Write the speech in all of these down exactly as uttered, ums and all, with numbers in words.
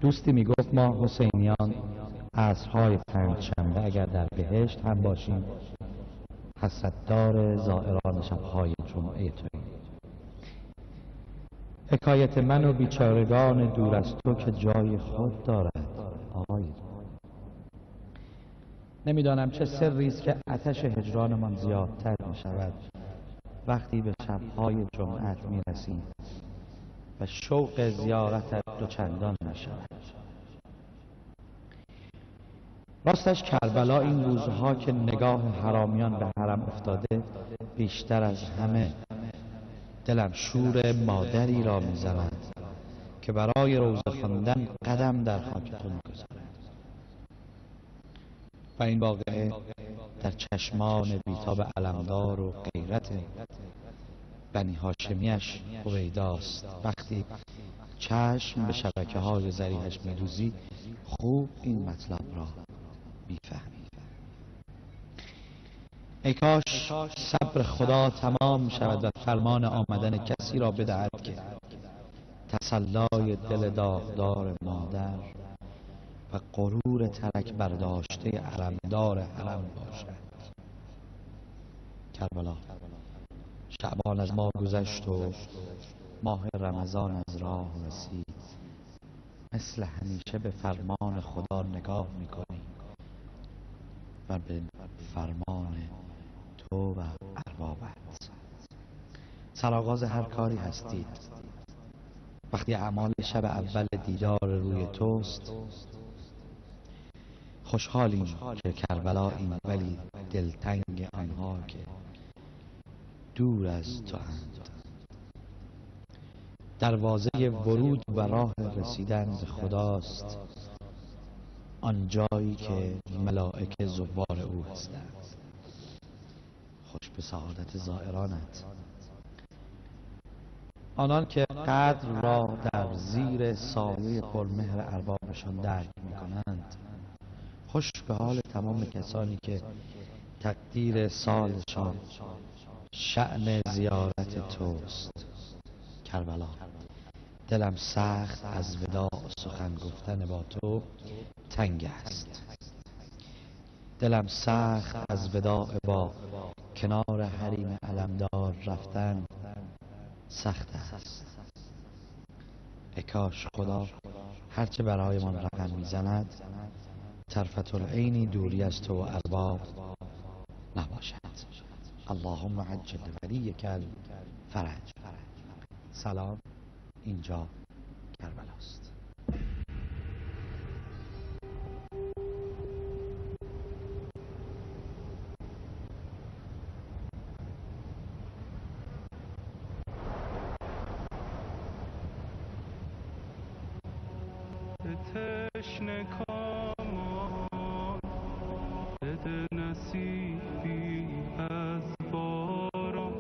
دوستی میگفت ما حسینیان عصرهای پنجشنبه اگر در بهشت هم باشیم حسرتدار زائران شبهای جمعه توییم. حکایت من و بیچارگان دور از تو که جای خود دارد آقای. نمیدانم چه سری است که آتش هجرانمان زیادتر می شود وقتی به شبهای جمعت می رسیم و شوق زیارتت دو چندان می شود. راستش کربلا این روزها که نگاه حرامیان به حرم افتاده بیشتر از همه دلم شور مادری را می زند که برای روزه خواندن قدم در خاک تو می گذارد و این واقعه در چشمان بیتاب علمدار و غیرت بنی هاشمیش هویداست. وقتی چشم به شبکه های ذریحش می دوزی خوب این مطلب را بیفهمی. ای کاش صبر خدا تمام شود و فرمان آمدن کسی را بدهد که تسلای دل داغدار مادر و غرور ترک برداشته علمدار حرم باشد. کربلا، شعبان از ما گذشت و ماه رمضان از راه رسید. مثل همیشه به فرمان خدا نگاه میکنی و به فرمان تو و اربابت. سرآغاز هر کاری هستید. وقتی اعمال شب اول دیدار روی توست خوشحالیم که کربلاییم، ولی دلتنگ آنها که دور از تو اند. دروازه ورود و راه رسیدن به خداست، آن جایی که ملائکه زوار او هستند. خوش به سعادت زائرانت، آنان که قدر را در زیر سایه پرمهر اربابشان درک می‌کنند. خوش به حال تمام کسانی که تقدیر سالشان شأن زیارت توست. کربلا، دلم سخت از وداع سخن گفتن با تو تنگ است. دلم سخت از وداع با کنار حریم علمدار رفتن سخت است. ای کاش خدا هرچه برایمان رقم میزند طرفة العینی دوری از تو و ارباب نباشد. اللهم عجل ولیک الفرج. سلام، اینجا کربلاست. تشنه کامان بده نصیبی از باران،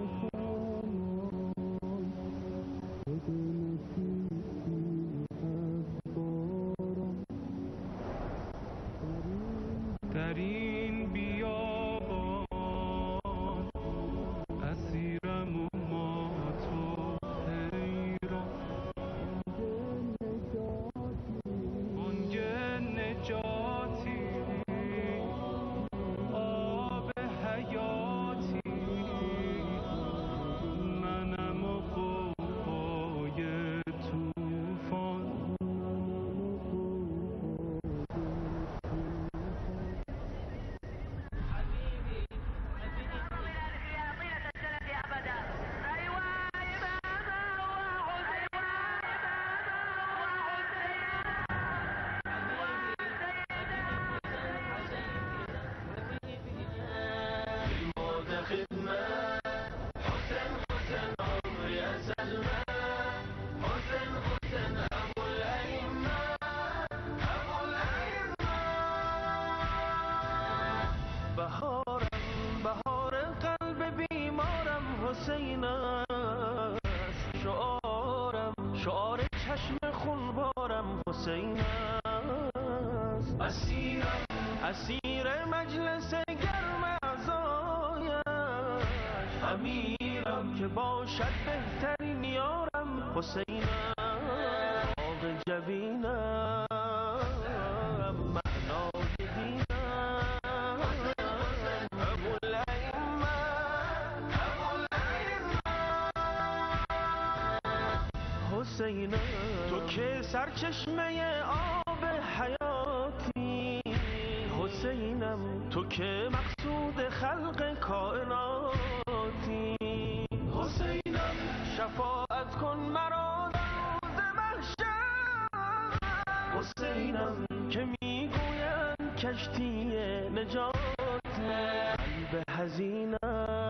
بده نصیبی از باران. در این بیابان اسیرم و ما تو حیران. نجاتی آب حیاتی منم و غوغای طوفان. بهارم، بهار قلب بیمارم حسین است. شعارم، شعار چشم خونبارم حسین است. اسیرم، اسیر مجلس گرم اعضایش. امیرم که باشد بهترین یارم حسین است. باغ جبینم سرچشمه آب حیاتی، حسینم تو که مقصود خلق کائناتی، حسینم شفاعت کن مرا در روز محشر، حسینم که میگویند کشتی نجات، قلب حزینم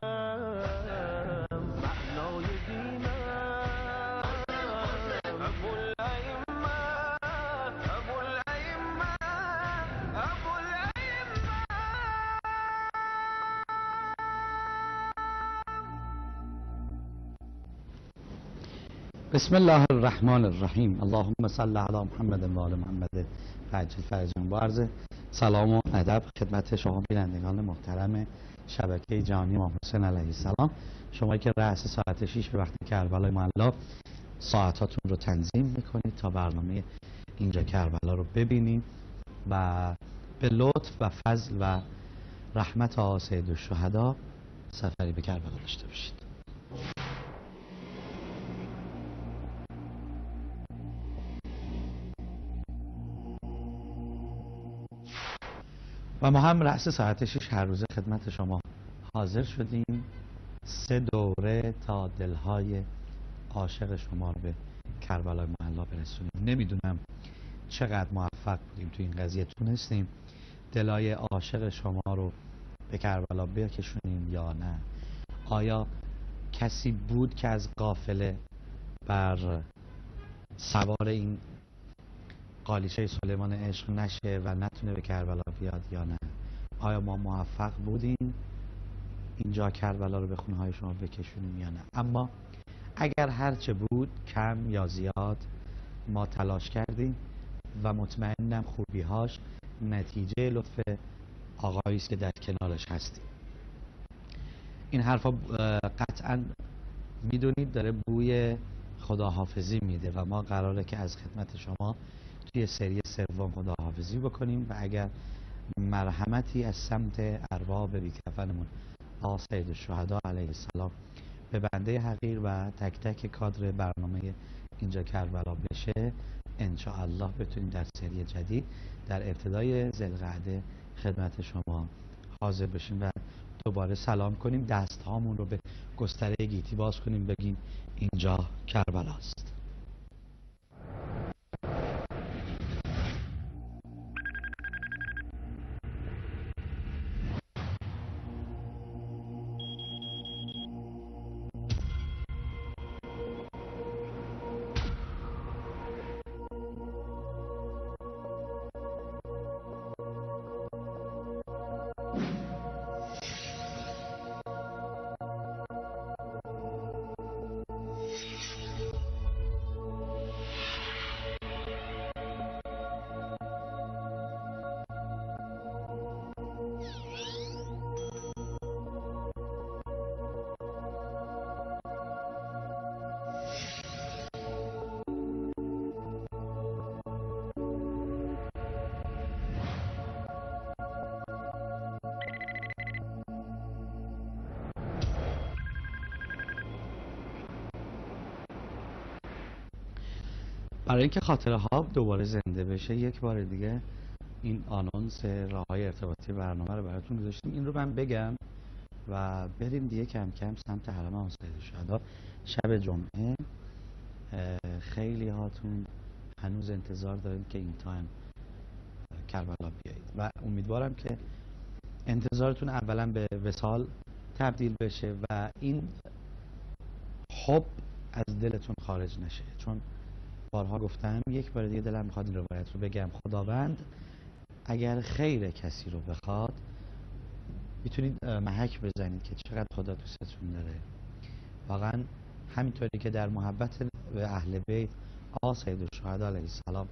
معنای دینم، ابوالائمه ابوالائمه ابوالائمه. بسم الله الرحمن الرحیم. اللهم صل علی محمد و آل محمد عجل فرجهم. با عرض سلام و ادب خدمت شما بینندگان محترم شبکه جهانی امام حسین علیه السلام، شما که رأس ساعت شش به وقت کربلای معلی ساعتاتون رو تنظیم میکنید تا برنامه اینجا کربلا رو ببینید و به لطف و فضل و رحمت آقا سید الشهدا سفری به کربلا داشته باشید. و ما هم رأس ساعت شش هر روز خدمت شما حاضر شدیم سه دوره تا دلهای عاشق شما رو به کربلای معلی برسونیم. نمیدونم چقدر موفق بودیم تو این قضیه، تونستیم دلهای عاشق شما رو به کربلا بکشونیم یا نه؟ آیا کسی بود که از قافله بر سوار این قالیچه سلیمان عشق نشه و نتونه به کربلا بیاد یا نه؟ آیا ما موفق بودیم اینجا کربلا رو به خونه های شما بکشونیم یا نه؟ اما اگر هرچه بود کم یا زیاد ما تلاش کردیم و مطمئنم خوبیهاش نتیجه لطف آقایی است که در کنارش هستیم. این حرفا قطعا میدونید داره بوی خداحافظی میده و ما قراره که از خدمت شما توی سری سوم خداحافظی بکنیم و اگر مرحمتی از سمت ارباب بی‌کفنمون آقا سید الشهدا علیه السلام به بنده حقیر و تک تک کادر برنامه اینجا کربلا بشه، انشاءالله بتونیم در سری جدید در ابتدای ذوالقعده خدمت شما حاضر بشیم و دوباره سلام کنیم، دست هامون رو به گستره گیتی باز کنیم، بگیم اینجا کربلاست. برای اینکه خاطره ها دوباره زنده بشه یک بار دیگه این آنونس راههای ارتباطی برنامه رو براتون گذاشتیم. این رو من بگم و بریم دیگه کم کم سمت حرم آقا سید الشهدا. شب جمعه خیلی هاتون هنوز انتظار دارید که این تایم کربلا بیایید و امیدوارم که انتظارتون اولا به وصال تبدیل بشه و این حب از دلتون خارج نشه، چون بارها گفتم یک بار دیگه دلم میخواد این روایت رو بگم. خداوند اگر خیر کسی رو بخواد میتونید محک بزنید که چقدر خدا دوستتون داره. واقعا همینطوری که در محبت به اهل بیت آقا سید الشهدا علیه السلام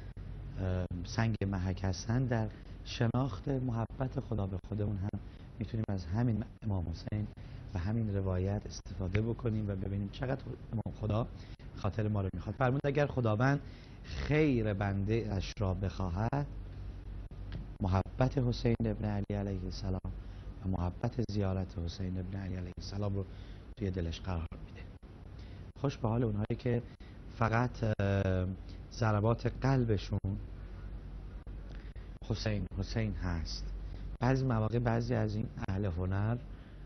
سنگ محک هستن، در شناخت محبت خدا به خودمون هم میتونیم از همین امام حسین و همین روایت استفاده بکنیم و ببینیم چقدر امام خدا خاطر ما رو میخواد. فرمود اگر خداوند خیر بنده اش را بخواهد، محبت حسین ابن علی علیه السلام و محبت زیارت حسین ابن علی علیه السلام رو توی دلش قرار میده. خوش به حال اونهایی که فقط ضربات قلبشون حسین حسین هست. بعضی مواقع بعضی از این اهل هنر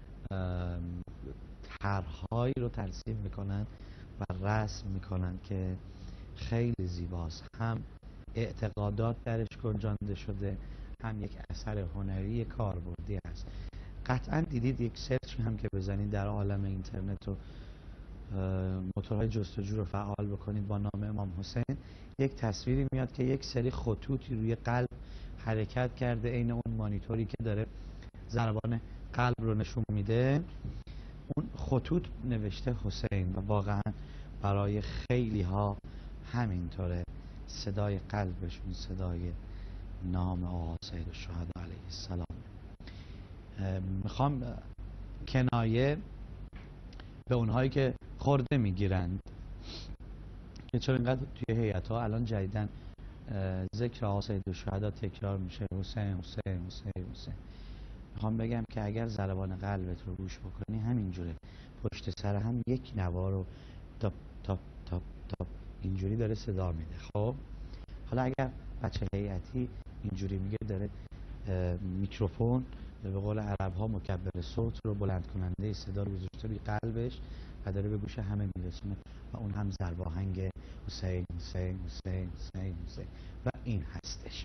طرح‌هایی رو ترسیم میکنن و رسم میکنن که خیلی زیباست، هم اعتقادات درش گنجانده شده، هم یک اثر هنری کاربردی است. قطعا دیدید یک سرچ هم که بزنید در عالم اینترنت و موتورهای جستجو رو فعال بکنید با نام امام حسین، یک تصویری میاد که یک سری خطوطی روی قلب حرکت کرده، عین اون مانیتوری که داره ضربان قلب رو نشون میده. اون خطوط نوشته حسین و واقعا برای خیلی ها همینطوره، صدای قلبشون صدای نام آقا سید الشهدا علیه السلام. میخوام کنایه به اونهایی که خورده میگیرند که چرا اینقدر توی هیئت ها الان جدیدن ذکر آقا سید الشهدا تکرار میشه، حسین حسین حسین حسین. میخوام بگم که اگر ضربان قلبت رو گوش بکنی همینجوره، پشت سر هم یک نوا رو تاپ تاپ تاپ تاپ اینجوری داره صدا میده. خب حالا اگر بچه هیئتی اینجوری میگه داره میکروفون به قول عرب ها مکبر صوت رو بلند کننده صدا رو گذاشته روی قلبش و داره به گوش همه میرسونه و اون هم ضرب آهنگ حسین حسین حسین حسین حسین و این هستش.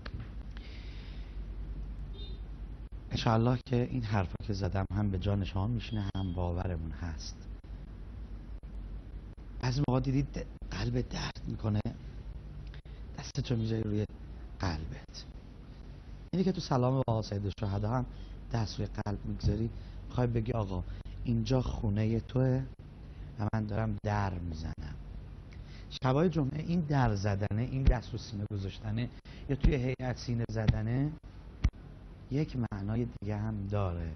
انشاءالله که این حرفا که زدم هم به جان شما میشینه هم باورمون هست. بعضی موقع دیدید قلبت درد میکنه، دستتو میذاری روی قلبت، اینی که تو سلام آقا سید الشهدا هم دست روی قلب میگذاری، میخوای بگی آقا اینجا خونه توه و من دارم در میزنم. شبای جمعه این در زدنه، این دست رو سینه گذاشتنه یا توی هیئت سینه زدنه یک معنای دیگه هم داره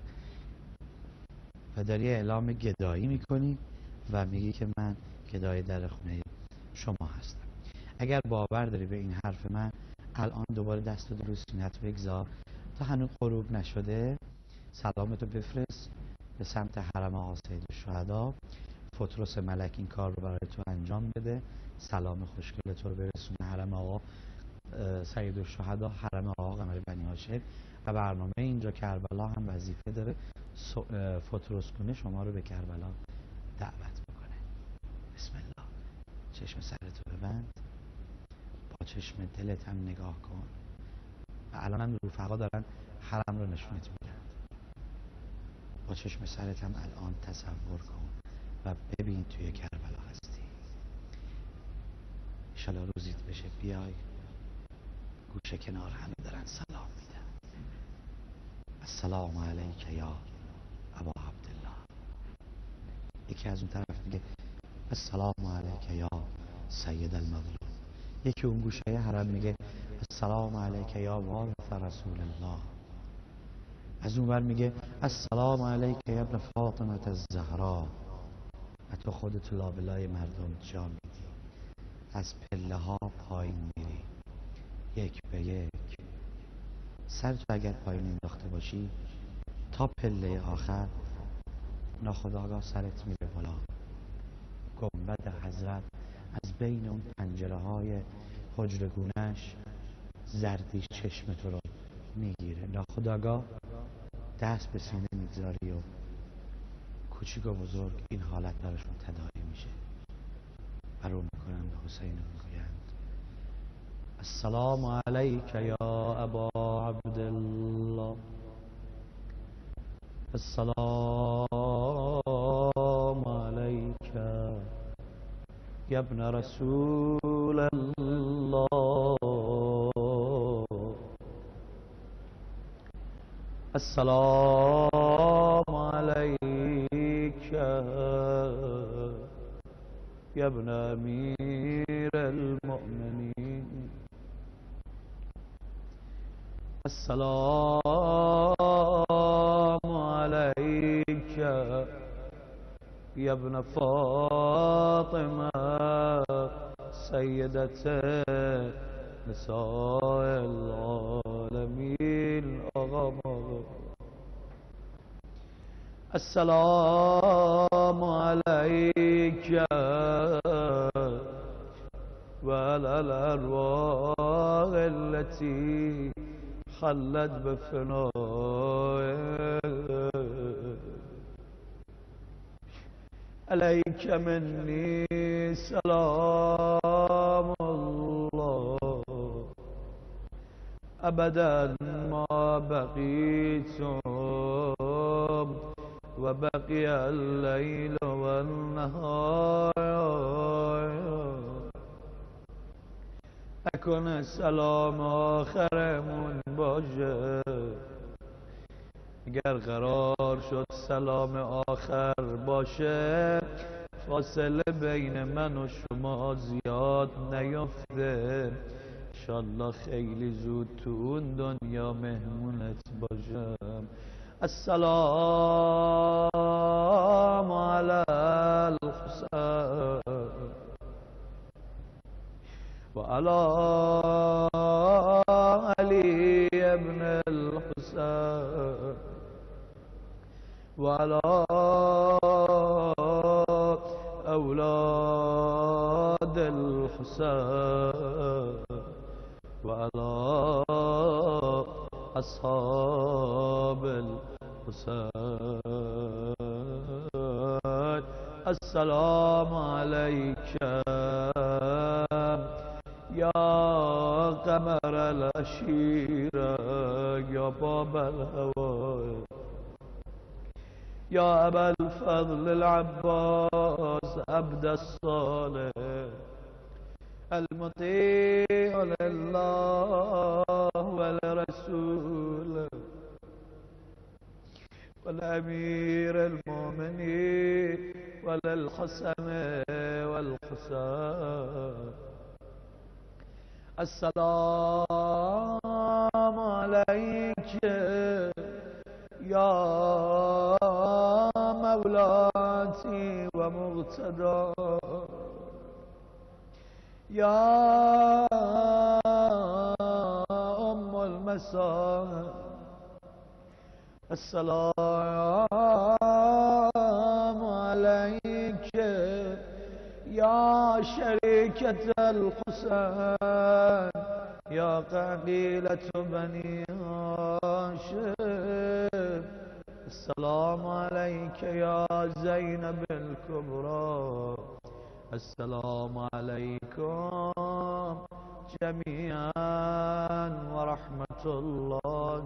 و داری اعلام گدایی میکنی و میگی که من گدای در خونه شما هستم. اگر باور داری به این حرف من، الان دوباره دست رو روی سینه‌ت بگذار تا هنوز غروب نشده، سلامتو بفرست به سمت حرم آقا سید الشهدا، فترس ملک این کار رو برای تو انجام بده، سلام خوشگل تو رو برسونه حرم آقا سید الشهدا، حرم آقا قمر بنی هاشم. و برنامه اینجا کربلا هم وظیفه داره فترس کنه شما رو به کربلا دعوت بکنه. بسم الله. چشم سرتو ببند، با چشم دلت هم نگاه کن و الان هم رفقا دارن حرم رو نشونت میدن. با چشم سرت هم الان تصور کن و ببین توی کربلا هستی. انشالله روزیت بشه بیای گوشه کنار همه دارن سلام میدن. السلام علیک یا ابا عبدالله. یکی از اون طرف میگه السلام علیک یا سید المظلوم. یکی اون گوشه حرم میگه السلام علیک یا وارث رسول الله. از اون ور میگه السلام علیک یا ابن فاطمه الزهرا. و تو خودت لابلای مردم جا میدی، از پله ها پایین میری یک به یک. سرتو اگر پایین انداخته باشی تا پله آخر ناخودآگاه سرت میره بالا. گنبد حضرت از بین اون پنجره های حجرگونش زردیش چشم تو رو میگیره، ناخودآگاه دست به سینه میگذاری و کوچیک و بزرگ این حالت براشون تداعی میشه و رو میکنن به حسین میگویند السلام علیک یا ابا عبدالله، السلام علیک یا ابن رسول الله، السلام علیک یا ابن امیر المؤمنین، السلام علیک یا ابن فاطمه سیدت نساء العالمین. آقا السلام علیک و علی الأرواح التي خلت بفنائه عليك مني سلام الله أبدا ما بقيتم وبقي الليل والنهار نکنه سلام آخرمون باشه اگر قرار شد سلام آخر باشه فاصله بین من و شما زیاد نیفته انشالله خیلی زود تو اون دنیا مهمونت باشم السلام علی الحسین و علی علی ابن الحسین و علی اولاد الحسین و علی اصحاب الحسین السلام علیک یا قمر العشیره یا باب الهوای یا ابا الفضل العباس عبد الصالح المطيع لله ولرسوله والأمير المؤمنين وللحسن والحسين السلام عليك يا مولاتي ومغتدى يا أم المساء السلام عليك يا شريكة الحسين يا قبيلة بني هاشم السلام عليك يا زينب الكبرى السلام عليكم جميعا ورحمة الله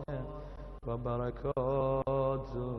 وبركاته.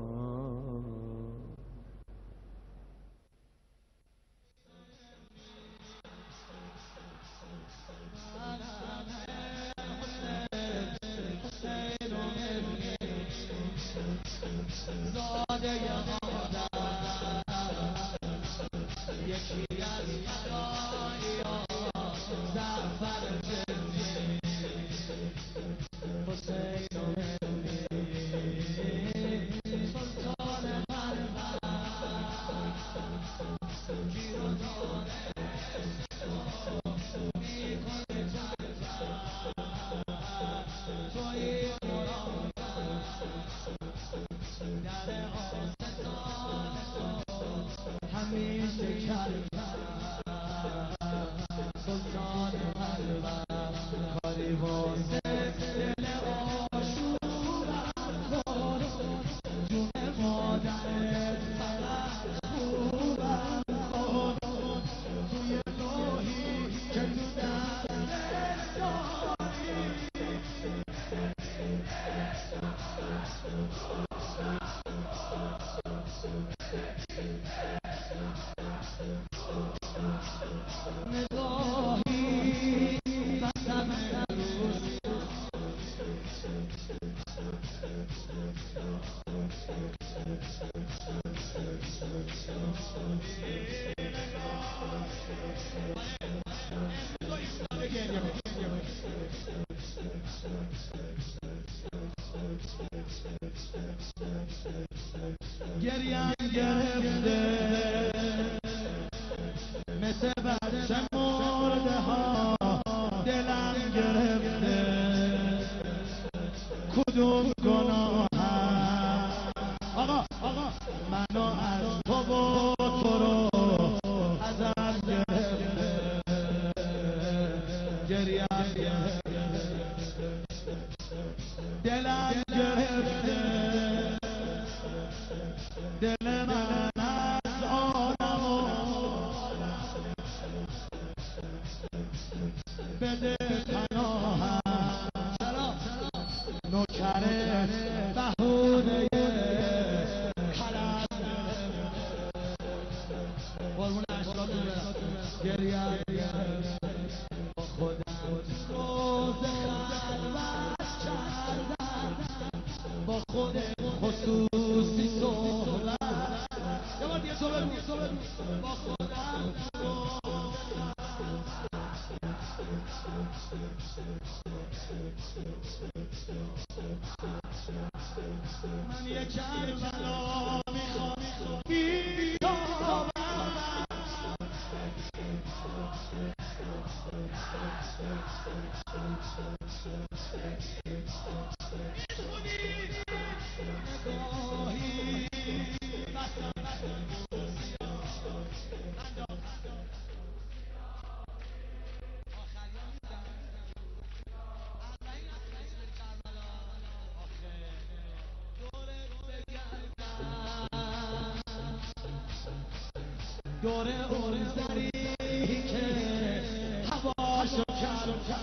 گریم گرفته مثل بچه مرده ها دلم گرفته کدوم گناهم آقا آقا منو از تو و تو رو ازم گرفته گریم دلم گرفته دل من از آدم و بده پناهم نوکر بهونه خلق قربون اشتاتون گریم با خودم روز خلوت کردم با خود خصوصی صحبت یه بار دیگه صحبت با خودم من یه کربلا میخوام بیابم دور اون زری که هواشو کرد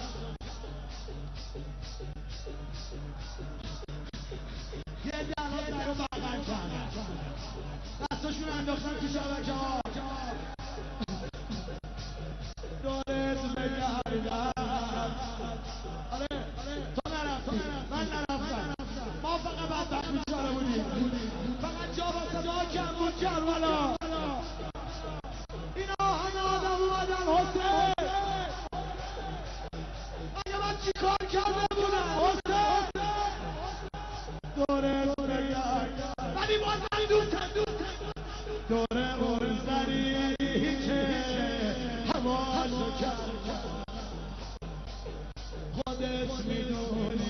یه دلال در رو بغل کرد دستاشون انداختن تو شبکه ها دورت بگردم آره تو نرفتی من نرفتم ما فقط بدبخت بیچاره بودیم فقط جا واسه ما کم بود کربلا اینا همه آدم اومدن حسین اگه من چی کار کرده بودم حسین دوره بگرد ولی باز من دوستم دوره اون زنی که هواشو کرد خودت میدونی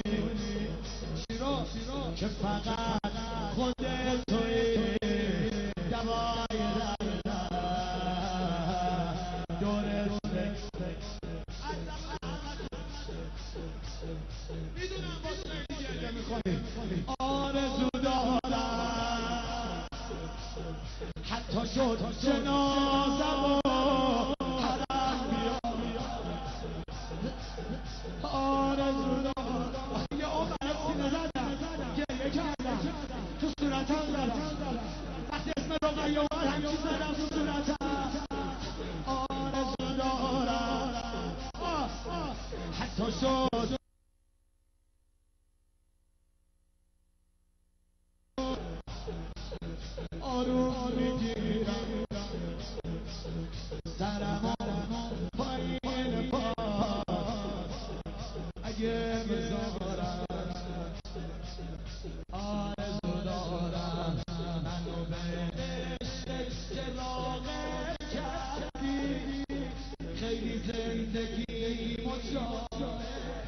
که فقط خودت توی دوای میدونم واسه دیگه میکنی آرزو دارم حتی شد جنازم و حرم بیام آرزو دارم یه عمر سینه زدم گریه کردم تو صورتم زدم وقتی اسم رقیه اومد همچی زدم تو صورتم آرزو دارم حتی شد آروم میگیرم سرم پایین پاس اگه بذارم آرزو دارم منو به عشق چراغت کردی خیلی زندگی مجاله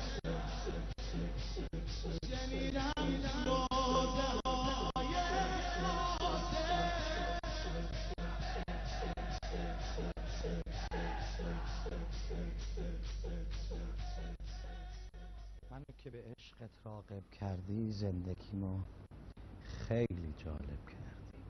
شنیدم روزه های منو که به عشقت راغب کردی زندگیمو خیلی جالب کردی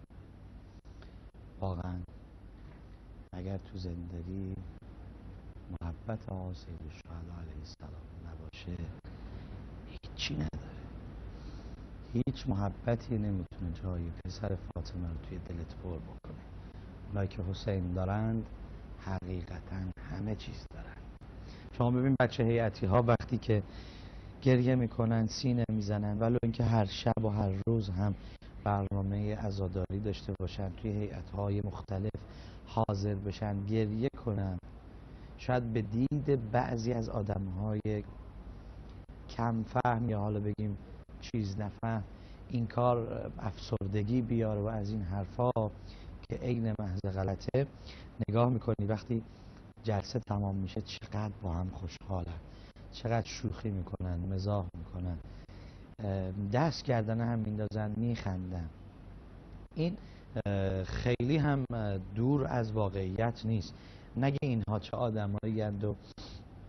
واقعا اگر تو زندگی محبت آقا سید الشهدا علیه السلام نباشه هیچی نداره هیچ محبتی نمیتونه جای پسر فاطمه رو توی دلت پر بکنه اونایی که حسین دارند حقیقتا همه چیز دارن شما ببین بچه هیئتی ها وقتی که گریه میکنن سینه میزنن ولو اینکه هر شب و هر روز هم برنامه عزاداری داشته باشن توی هیئت های مختلف حاضر بشن گریه کنن شاید به دید بعضی از آدم های کم فهم یا حالا بگیم چیز نفهم این کار افسردگی بیاره و از این حرفا که عین محض غلطه نگاه میکنی وقتی جلسه تمام میشه چقدر با هم خوشحالن چقدر شوخی میکنن مزاح میکنن دست گردن هم میندازن میخندن این خیلی هم دور از واقعیت نیست نگه اینها چه آدمایی اند و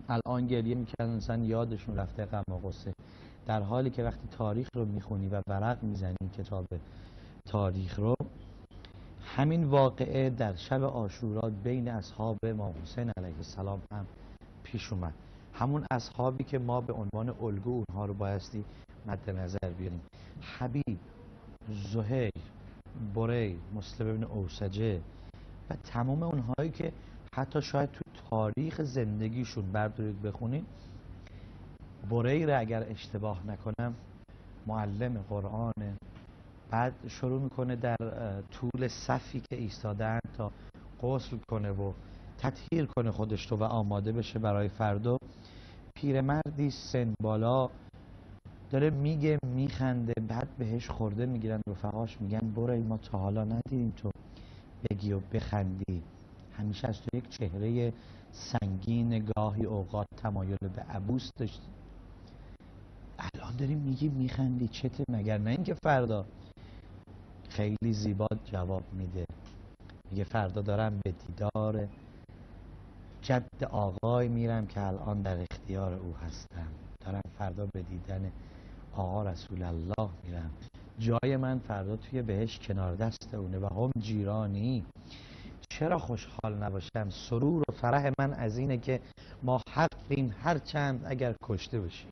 الان گریه میکنن مثلا یادشون رفته غم و غصه، در حالی که وقتی تاریخ رو میخونی و ورق میزنی کتاب تاریخ رو، همین واقعه در شب عاشورا بین اصحاب امام حسین علیه السلام هم پیش اومد. همون اصحابی که ما به عنوان الگو اونها رو بایستی مد نظر بیاریم. حبیب، زهیر، بریر، مسلم بن اوسجه و تمام اونهایی که حتی شاید تو تاریخ زندگیشون بردارید بخونید. بریر اگر اشتباه نکنم معلم قرآنه، بعد شروع میکنه در طول صفی که ایستادن تا غسل کنه و تطهیر کنه خودش رو و آماده بشه برای فردا. پیرمردی سن بالا داره میگه میخنده، بعد بهش خورده میگیرن رفقاش، میگن برای ما تا حالا ندیدیم تو بگی و بخندی، همیشه از تو یک چهره سنگین گاهی اوقات تمایل به عبوس داشتی، الان داریم میگی میخندی چته؟ مگر نه اینکه فردا؟ خیلی زیبا جواب میده، میگه فردا دارم به دیدار جد آقای میرم که الان در اختیار او هستم، دارم فردا به دیدن آقا رسول الله میرم، جای من فردا توی بهش کنار دست اونه و هم جیرانی. چرا خوشحال نباشم؟ سرور و فرح من از اینه که ما حقیم هرچند اگر کشته بشیم.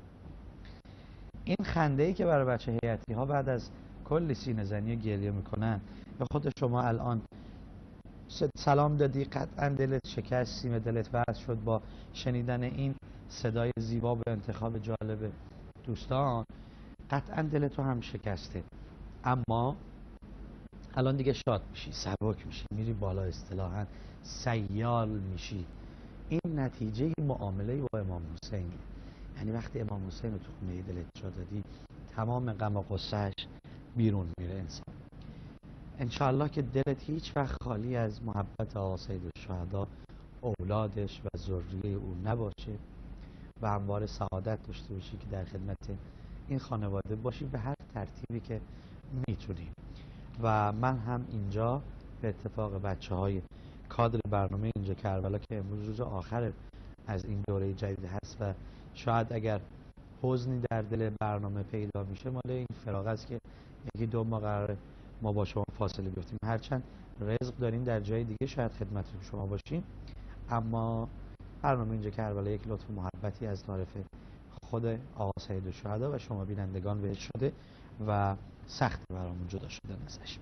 این خنده‌ای که برای بچه هیئتی ها بعد از کلی سینه زنی گریه میکنن، به خود شما الان سلام دادی، قطعا دلت شکست، سیم دلت وصل شد با شنیدن این صدای زیبا به انتخاب جالب دوستان، قطعا دلتو هم شکسته، اما الان دیگه شاد میشی، سبک میشی، میری بالا، اصطلاحاً سیال میشی. این نتیجه معامله با امام حسین، یعنی وقتی امام حسین رو تو خونه دلت جا دادی، تمام غم و غصه‌اش بیرون میره انسان. انشاءالله که دلت هیچ وقت خالی از محبت آقا سیدالشهدا، اولادش و ذریه او نباشه و همواره سعادت داشته باشی که در خدمت این خانواده باشی به هر ترتیبی که میتونی. و من هم اینجا به اتفاق بچه های کادر برنامه اینجا کربلا که امروز روز آخر از این دوره جدید هست و شاید اگر حزنی در دل برنامه پیدا میشه مال این فراغ است که یکی دو ماه قراره ما با شما فاصله بیفتیم، هرچند رزق داریم در جای دیگه شاید خدمت شما باشیم، اما برنامه اینجا کربلا یک لطف محبتی از طرف خود آقا سیدالشهدا و شما بینندگان بهش شده و سخت برامون جدا شدن ازش.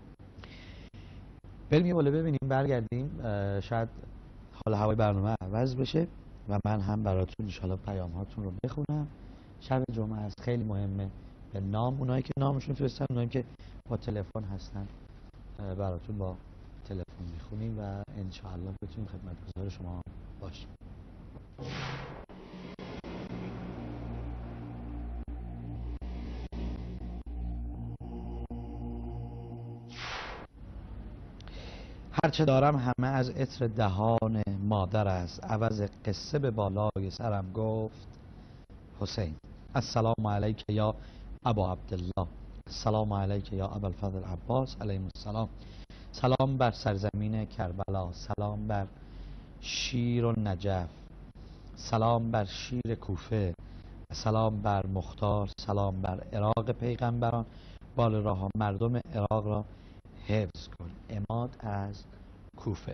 بریم یه بالا ببینیم، برگردیم، شاید حال هوای برنامه عوض بشه و من هم براتون انشالله پیام هاتون رو بخونم. شب جمعه است، خیلی مهمه، به نام اونایی که نامشون فرستن، اونایی که با تلفن هستن براتون با تلفن میخونیم و انشالله بتونیم خدمتگزار شما باشیم. هرچه دارم همه از عطر دهان مادر است، عوض قصه به بالای سرم گفت حسین. السلام علیک یا ابا عبدالله، السلام علیک یا ابا الفضل عباس علیه السلام. سلام بر سرزمین کربلا، سلام بر شیر و نجف، سلام بر شیر کوفه، سلام بر مختار، سلام بر عراق پیغمبران، بال راه مردم عراق را حفظ کن. عماد از کوفه.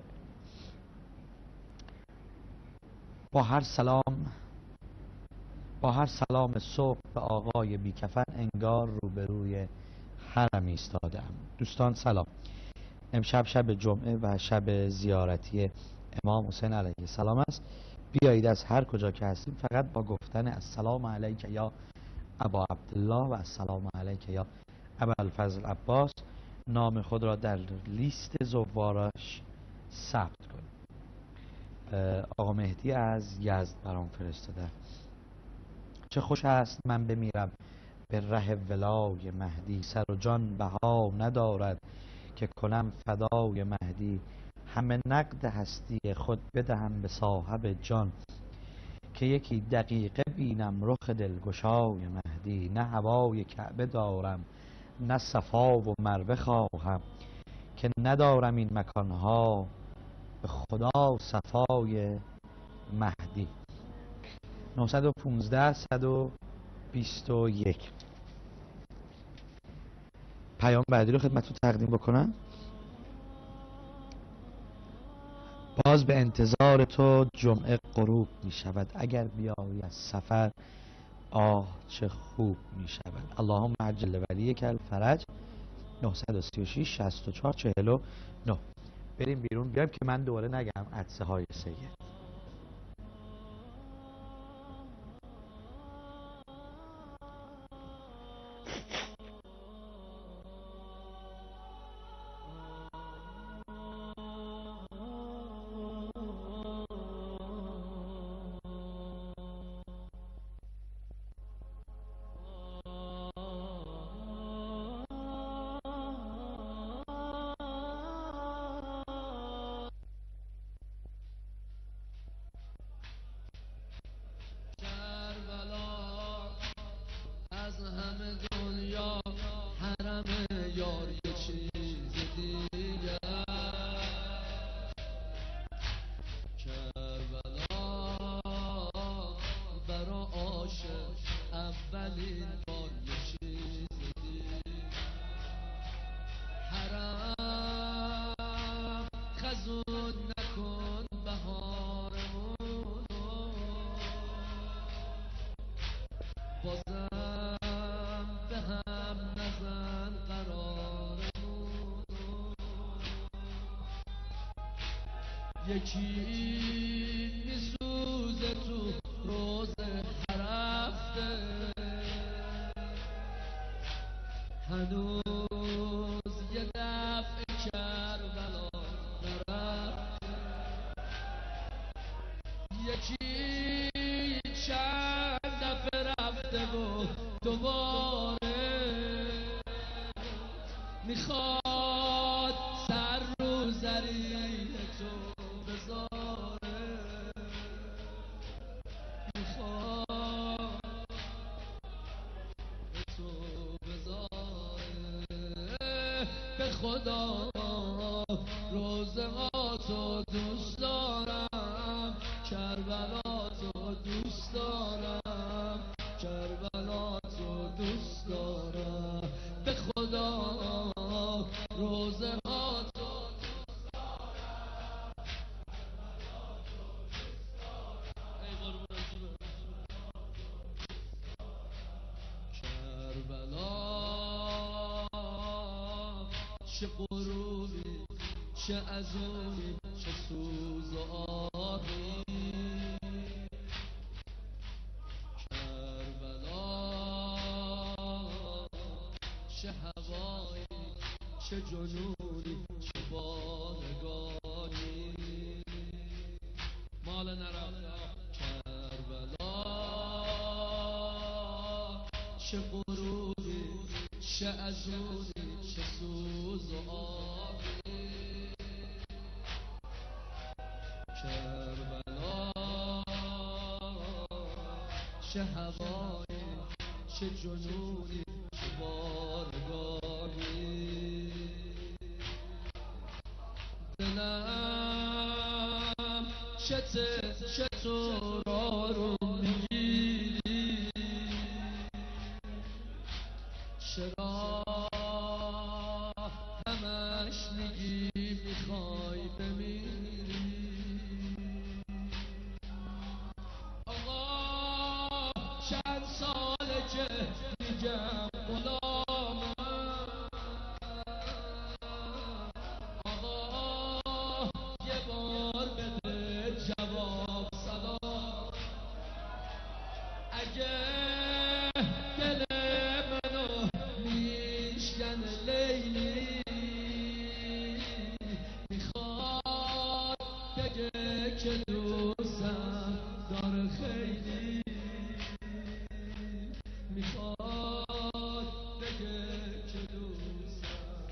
با هر سلام با هر سلام صبح به آقای بیکفن انگار روبروی حرم ایستاده‌ام. دوستان سلام، امشب شب جمعه و شب زیارتی امام حسین علیه السلام است. بیایید از هر کجا که هستیم فقط با گفتن السلام علیک یا ابا عبدالله و السلام علیک یا ابا الفضل عباس نام خود را در لیست زوارش ثبت کنید. آقا مهدی از یزد برام فرستاده. چه خوش است من بمیرم به ره ولای مهدی، سر و جان بها ندارد که کنم فدای مهدی، همه نقد هستی خود بدهم به صاحب جان، که یکی دقیقه بینم رخ دلگشای مهدی، نه هوای کعبه دارم نه صفا و مروه خواهم، که ندارم این مکانها به خدا صفای مهدی. نهصد و پانزده صد و بیست و یک. پیام بعدی رو خدمتتون تقدیم بکنم. باز به انتظار تو جمعه غروب می شود، اگر بیایی از سفر آه چه خوب می شود. اللهم عجل ولی کل فرج. نهصد و سی و شش شصت و چهار چهل و نه. بریم بیرون بیایم که من دوباره نگم عطسه های سید. یکی میسوزه تو روز هرفته، هنوز یه دفعه کربلا نرفته، یکی چند دفعه رفته و دوباره میخواد سر رو زریح تو بذاره، میخواد تو بذاره. به خدا روزهاتو دوست دارم، کربلاتو دوست دارم، کربلاتو دوست دارم. به خدا روزهاتو کربلا چه غروبی چه عزومی چه سوز و آهی، کربلا چه هوایی چه جنونی چه بارگاهی، مال نرفت کربلا چه غروبی چه عزومی چه سوز و آهی، کربلا چه هوایی چه جنونی چه بارگاهی، دلم چته چطور آروم میگیری، چرا همش میگی میخوای بمیری، آقا چند ساله که میگم غلامم، آقا یه بار بده جواب سلام، اگه دل منو میشکنه لیلی، میخواد بگه که دوستم داره خیلی، میخواد بگه که دوستم.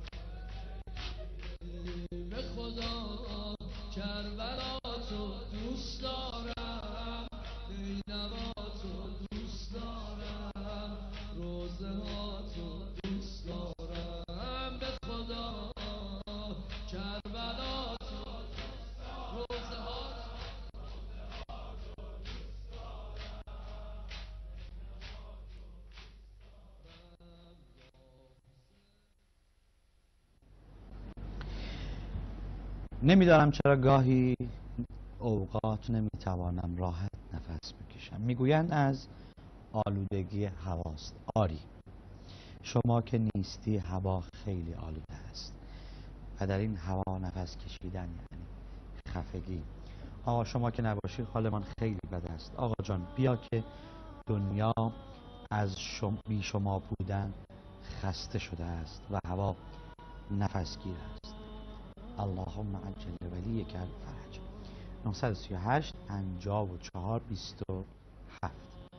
به خدا کربلاتو دوست دارم، نینواتو دوست دارم، روزهاتو دوست دارم. به خدا کربلاتو روزهاتو نمیدارم چرا گاهی اوقات نمیتوانم راحت نفس بکشم. میگویند از آلودگی هواست. آری، شما که نیستی هوا خیلی آلوده است و در این هوا نفس کشیدن یعنی خفگی. آقا شما که نباشی حالمان خیلی بد است. آقا جان بیا که دنیا از شم بی شما بودن خسته شده است و هوا نفسگیر است. اللهم عجل ولیک الفرج. نهصد و سی و هشت پنجاه و چهار بیست و هفت.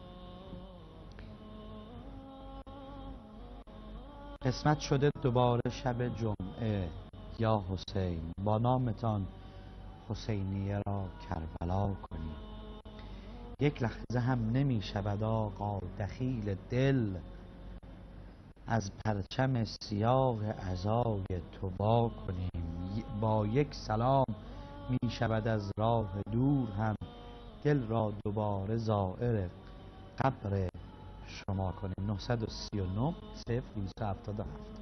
قسمت شده دوباره شب جمعه یا حسین، با نامتان حسینیه را کربلا کنیم. یک لحظه هم نمی شود آقا دخیل دل، از پرچم سیاه عزای تو وا کنیم. با یک سلام می شود از راه دور هم دل را دوباره زائر قبر شما کنیم. نهصد و سی و نه صفر دویست و هفتاد و هفت.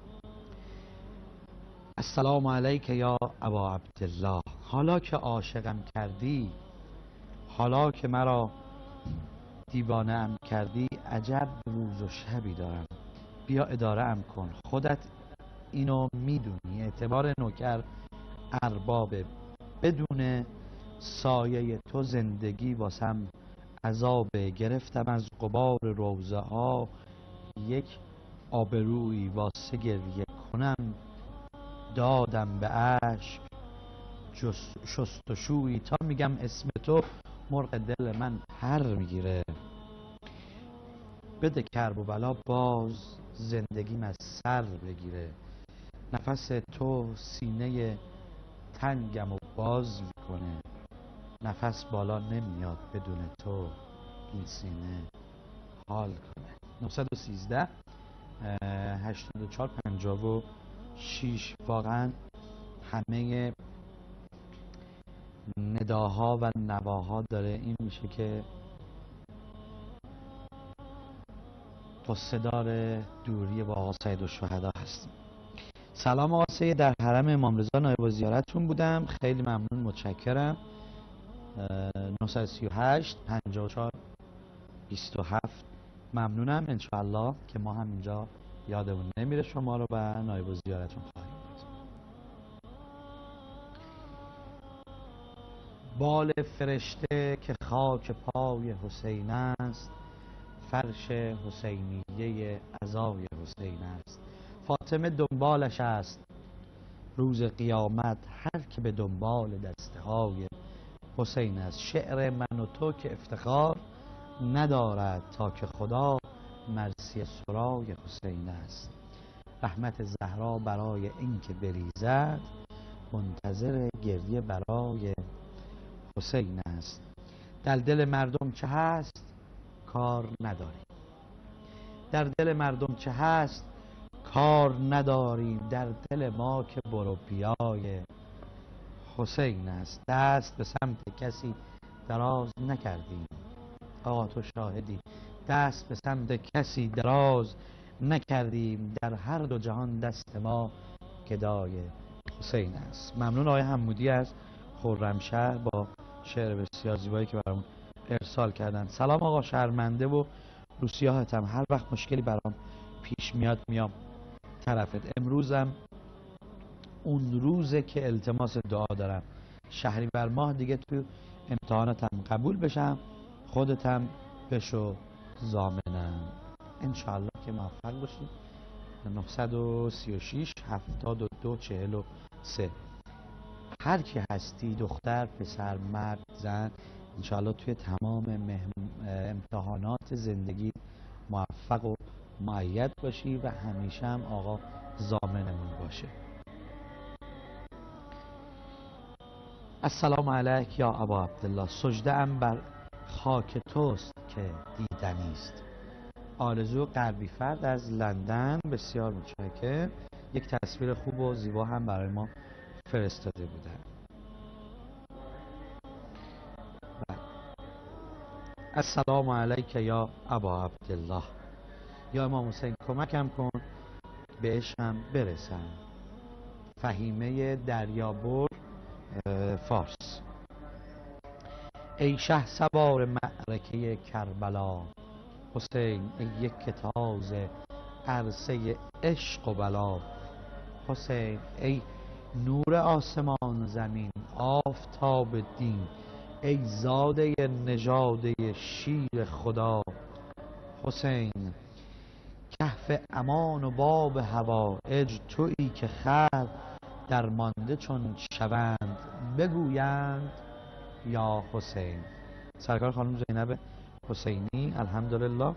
السلام علیک یا ابا عبدالله. حالا که عاشقم کردی، حالا که مرا دیوانه ام کردی، عجب روز و شبی دارم. بیا اداره ام کن، خودت اینو میدونی. اعتبار نوکر اربابه، بدون سایه تو زندگی واسم عذابه. گرفتم از غبار روزه ها یک آبرویی، واسه گریه کنم دادم به اشک شستشویی. تا میگم اسم تو مرغ دل من پر میگیره. بده کرب و بلا باز زندگیم از سر بگیره. نفس تو سینه تنگم و باز میکنه. نفس بالا نمیاد بدون تو این سینه حال کنه. نهصد و سیزده هشتاد و چهار پنجاه و شش. واقعا همه نداها و نواها داره این میشه که قصه دار دوری با آقا سید الشهدا هستیم. سلام آقا سید، در حرم امام رضا نایب زیارتتون بودم، خیلی ممنون، متشکرم. نهصد و سی و هشت پنجاه و چهار بیست و هفت ممنونم. انشاءالله که ما هم اینجا یادمون نمیره شما رو و نایب زیارتتون خواهیم بود. بال فرشته که خاک پای حسین است، فرش حسینیه عزای حسین است. فاطمه دنبالش است روز قیامت، هر که به دنبال دسته های حسین است. شعر من و تو که افتخار ندارد، تا که خدا مرثیه سرای حسین است. رحمت زهرا برای این که بریزد، منتظر گریه برای حسین است. در دل مردم چه هست کار نداریم، در دل مردم چه هست کار نداریم. در دل ما که برو بیای حسین است. دست به سمت کسی دراز نکردیم، آقا تو شاهدی، دست به سمت کسی دراز نکردیم. در هر دو جهان دست ما گدای حسین است. ممنون آقای حمودی از خرمشهر با شعر بسیار زیبایی که برامون ارسال کردن. سلام آقا، شرمنده و روسیاهتم، هر وقت مشکلی برام پیش میاد میام طرفت. امروزم اون روزه که التماس دعا دارم، شهریور ماه دیگه تو امتحاناتم قبول بشم، خودتم بشو ضامنم. انشاءالله که موفق باشید. نهصد و سی و شش هفتاد و دو چهل و سه. هر کی هستی، دختر، پسر، مرد، زن، انشاءالله توی تمام امتحانات زندگی موفق و مؤید باشی و همیشه هم آقا ضامنمون باشه. السلام علیک یا ابا عبدالله. سجده ام بر خاک توست که دیدنی است. آرزو غربی فرد از لندن، بسیار متشکرم. یک تصویر خوب و زیبا هم برای ما فرستاده بودن. السلام علیک یا ابا عبدالله. یا امام حسین کمکم کن به عشقم برسم. فهیمه دریابر فارس. ای شه سوار معرکه کربلا، حسین ای یک تاز عرصه عشق و بلا. حسین ای نور آسمان زمین، آفتاب دین، ای زاده نژاده شیر خدا. حسین کهف امان و باب حوایج، تویی که خلق درمانده چون شوند بگویند یا حسین. سرکار خانم زینب حسینی الحمدلله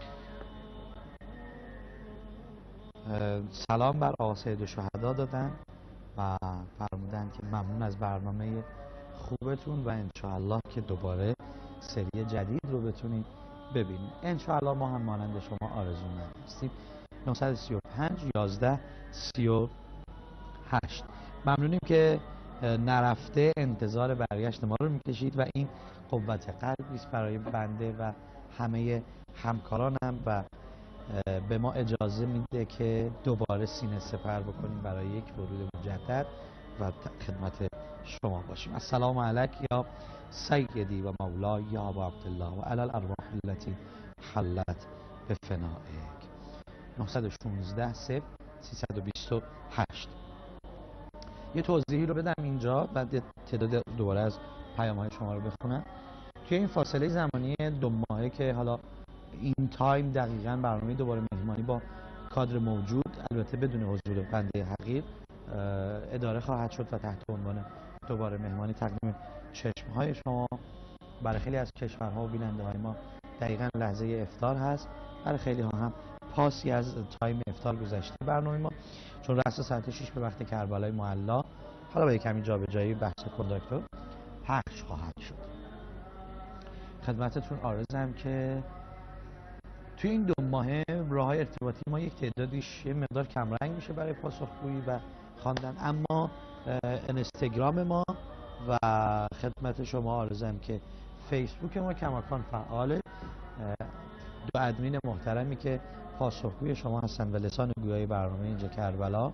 سلام بر آقا سید الشهدا دادن و فرمودن که ممنون از برنامه خوبتون و انشاءالله که دوباره سری جدید رو بتونید ببینید. انشاءالله ما هم مانند شما آرزومند هستیم. نه سه پنج یازده سی و هشت. ممنونیم که نرفته انتظار برگشت ما رو میکشید و این قوت قلبی است برای بنده و همه همکارانم و به ما اجازه میده که دوباره سینه سپر بکنیم برای یک ورود مجدد و خدمت شما باشیم. السلام علیک یا سیدی و مولای یا ابا عبدالله و علی الارواح التي حلت بفنائک. نه یک شش صفر سیصد و بیست و هشت. یه توضیحی رو بدم اینجا بعد تعداد دوباره از پیام های شما رو بخونم. توی این فاصله زمانی دو ماهه که حالا این تایم دقیقاً برنامه دوباره مهمانی با کادر موجود البته بدون حضور بنده حقیر اداره خواهد شد و تحت عنوان دوباره مهمانی تقدیم چشم های شما برای خیلی از کشورها و بیننده های ما دقیقاً لحظه افطار هست. برای خیلی ها هم پاسی از تایم افطار گذشته برنامه ما، چون رأس ساعت شش به وقت کربلای معلا حالا با کمی جابجایی بحث کنداکتور پخش خواهد شد. خدمتتون عرضم که توی این دو ماه راه‌های ارتباطی ما یک تعدادیش یه مقدار کمرنگ میشه برای پاسخگویی و خواندن، اما اینستاگرام ما و خدمت شما عرضم که فیسبوک ما کماکان فعاله. دو ادمین محترمی که پاسخگوی شما هستن و لسان گویای برنامه اینجا کربلا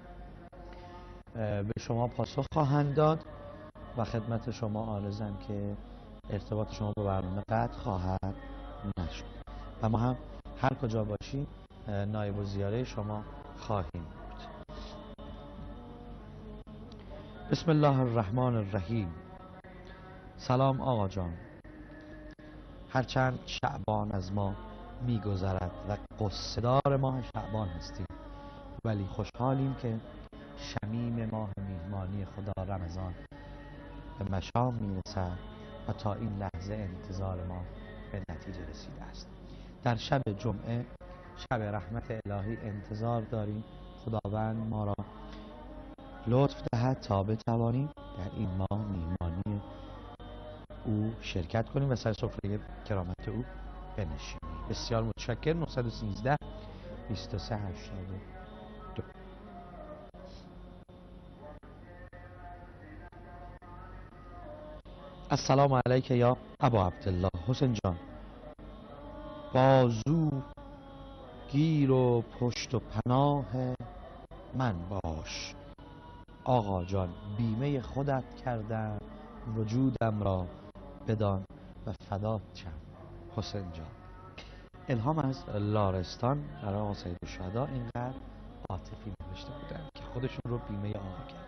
به شما پاسخ خواهند داد و خدمت شما عرضم که ارتباط شما با برنامه قطع خواهد نشد و ما هم هر کجا باشیم نایب الزیاره شما خواهیم بود. بسم الله الرحمن الرحیم. سلام آقا جان، هرچند شعبان از ما میگذرد و قصه‌دار ماه شعبان هستیم، ولی خوشحالیم که شمیم ماه میهمانی خدا رمضان به مشام میرسد و تا این لحظه انتظار ما به نتیجه رسیده است. در شب جمعه شب رحمت الهی انتظار داریم خداوند ما را لطف دهد تا بتوانیم در این ماه میهمانی او شرکت کنیم و سر سفره کرامت او بنشینیم. بسیار متشکرم. نه یک سه بیست و سه هشتاد و دو. السلام علیک یا ابا عبدالله. حسین جان، بازو گیر و پشت و پناه من باش. آقا جان، بیمه خودت کردم وجودم را بدان و فدات شم. حسین جان. الهام از لارستان برای آقا سید الشهدا اینقدر عاطفی نوشته بودن که خودشون رو بیمه آقا کرد.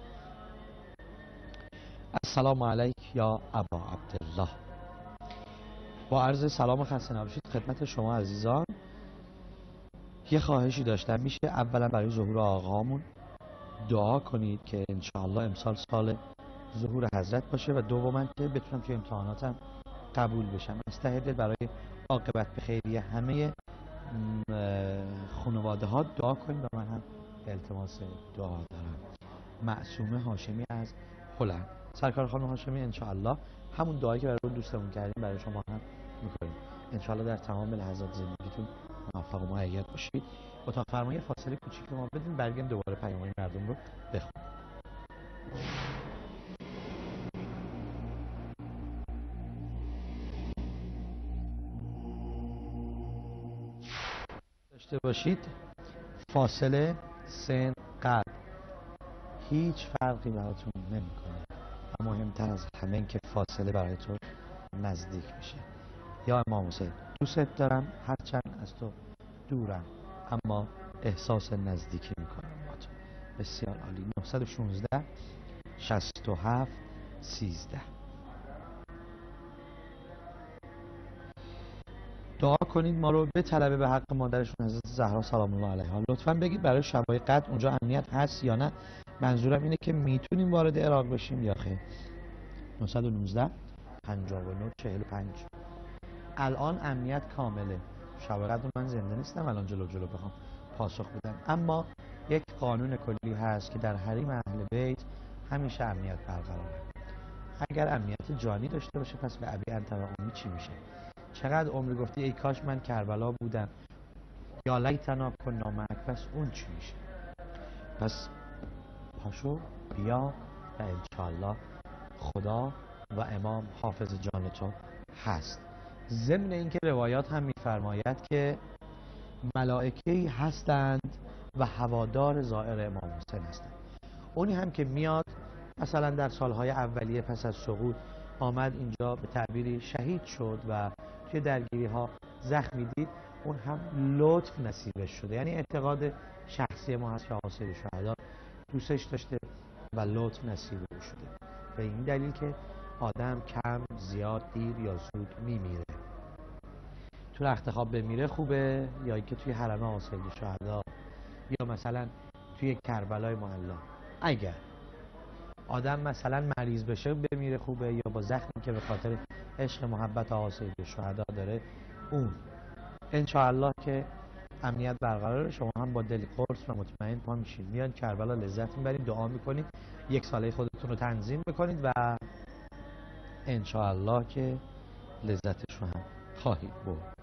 السلام علیک یا ابا عبدالله. با عرض سلام و خسته نباشید خدمت شما عزیزان. یه خواهشی داشتم، میشه اولا برای ظهور آقامون دعا کنید که انشاءالله امسال سال ظهور حضرت باشه و دوما که بتونم توی امتحاناتم قبول بشم. از ته دل برای عاقبت به خیریه همه خانواده ها دعا کنید و من هم التماس دعا دارم. معصومه هاشمی از هلند. سرکار خانم هاشمی انشاءالله همون دعایی که برای دوستمون کردیم برای شما هم میکنیم. انشاءالله در تمام لحظات زندگیتون موفق و مؤید باشید. اتاق فرمایی فاصله کوچیک ما بدین برگردیم دوباره پیام‌های مردم رو بخونیم. داشته باشید فاصله سن قد هیچ فرقی براتون نمیکنه. مهمتر از همه این که فاصله برای تو نزدیک میشه. یا امام حسین دوست دارم، هرچند از تو دورم، اما احساس نزدیکی میکنم با تو. بسیار عالی. نه یک شش شصت و هفت سیزده. دعا کنید ما رو به طلبه به حق مادرشون حضرت زهرا سلام الله علیها. لطفاً بگید برای شبای قدر اونجا امنیت هست یا نه. منظورم اینه که میتونیم وارد عراق بشیم یا خیر. نه یک نه پنجاه و نه چهل و پنج. الان امنیت کامله. شبای قدر من زنده نیستم الان جلو جلو بخوام پاسخ بدم، اما یک قانون کلی هست که در حریم اهل بیت همیشه امنیت برقراره. اگر امنیت جانی داشته باشه پس به ابی انت و امی چی میشه؟ چقدر عمری گفتی ای کاش من کربلا بودم، یا لیتنا کنا معک، پس اون چی میشه؟ پس پاشو بیا و انشاءالله خدا و امام حافظ جان تو هست. ضمن اینکه روایات هم میفرماید که ملائکه‌ای هستند و هوادار زائر امام حسین هستند. اونی هم که میاد مثلا در سالهای اولیه پس از سقوط آمد اینجا به تعبیری شهید شد و توی درگیری ها زخمی دید، اون هم لطف نصیبش شده. یعنی اعتقاد شخصی ما هست که آقا سید شهدا دوستش داشته و لطف نصیب او شده. به این دلیل که آدم کم زیاد دیر یا زود میمیره. تو رخت خواب بمیره خوبه یا اینکه توی حرم آقا سید شهدا یا مثلا توی کربلای معلا؟ اگر آدم مثلا مریض بشه بمیره خوبه یا با زخمی که به خاطر عشق محبت آقا سید شهدا داره اون؟ انشاءالله که امنیت برقراره. شما هم با دل قرص و مطمئن پا میشین میان کربلا، لذت میبرید، دعا میکنید، یک ساله خودتون رو تنظیم میکنید و انشاءالله که لذتش رو هم خواهید برد.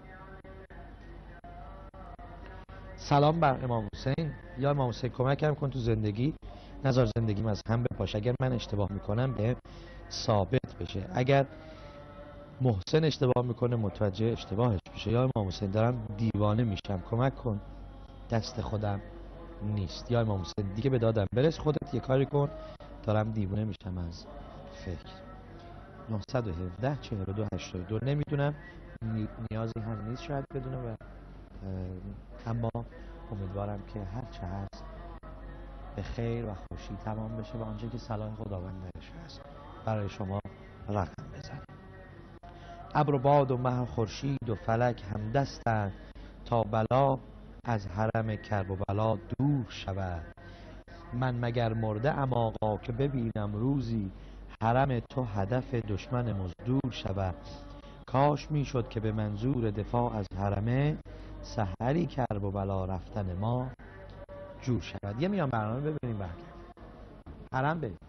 سلام بر امام حسین. یا امام حسین کمکم کن تو زندگی، نذار زندگیم از هم بپاشه. اگر من اشتباه میکنم به ثابت بشه، اگر محسن اشتباه میکنه متوجه اشتباهش بشه. یا امام حسین دارم دیوانه میشم، کمک کن، دست خودم نیست. یا امام حسین دیگه به دادم برس، خودت یه کاری کن، دارم دیوانه میشم از فکر. نه یک هفت چهل و دو هشتاد و دو. نمیدونم نیازی هم نیست شاید بدونه و اما امیدوارم که هر چه هست به خیر و خوشی تمام بشه و آنچه که صلاح خداوند درش هست برای شما رقم بزنه. ابر و باد و مه و خورشید و فلک هم دستند تا بلا از حرم کرب و بلا دور شود. من مگر مرده ام آقا که ببینم روزی حرم تو هدف دشمن مزدور شود. کاش میشد که به منظور دفاع از حرمه سحری کرب و بلا رفتن ما جور شود. یه میان برنامه ببینیم برگرد حرم بریم.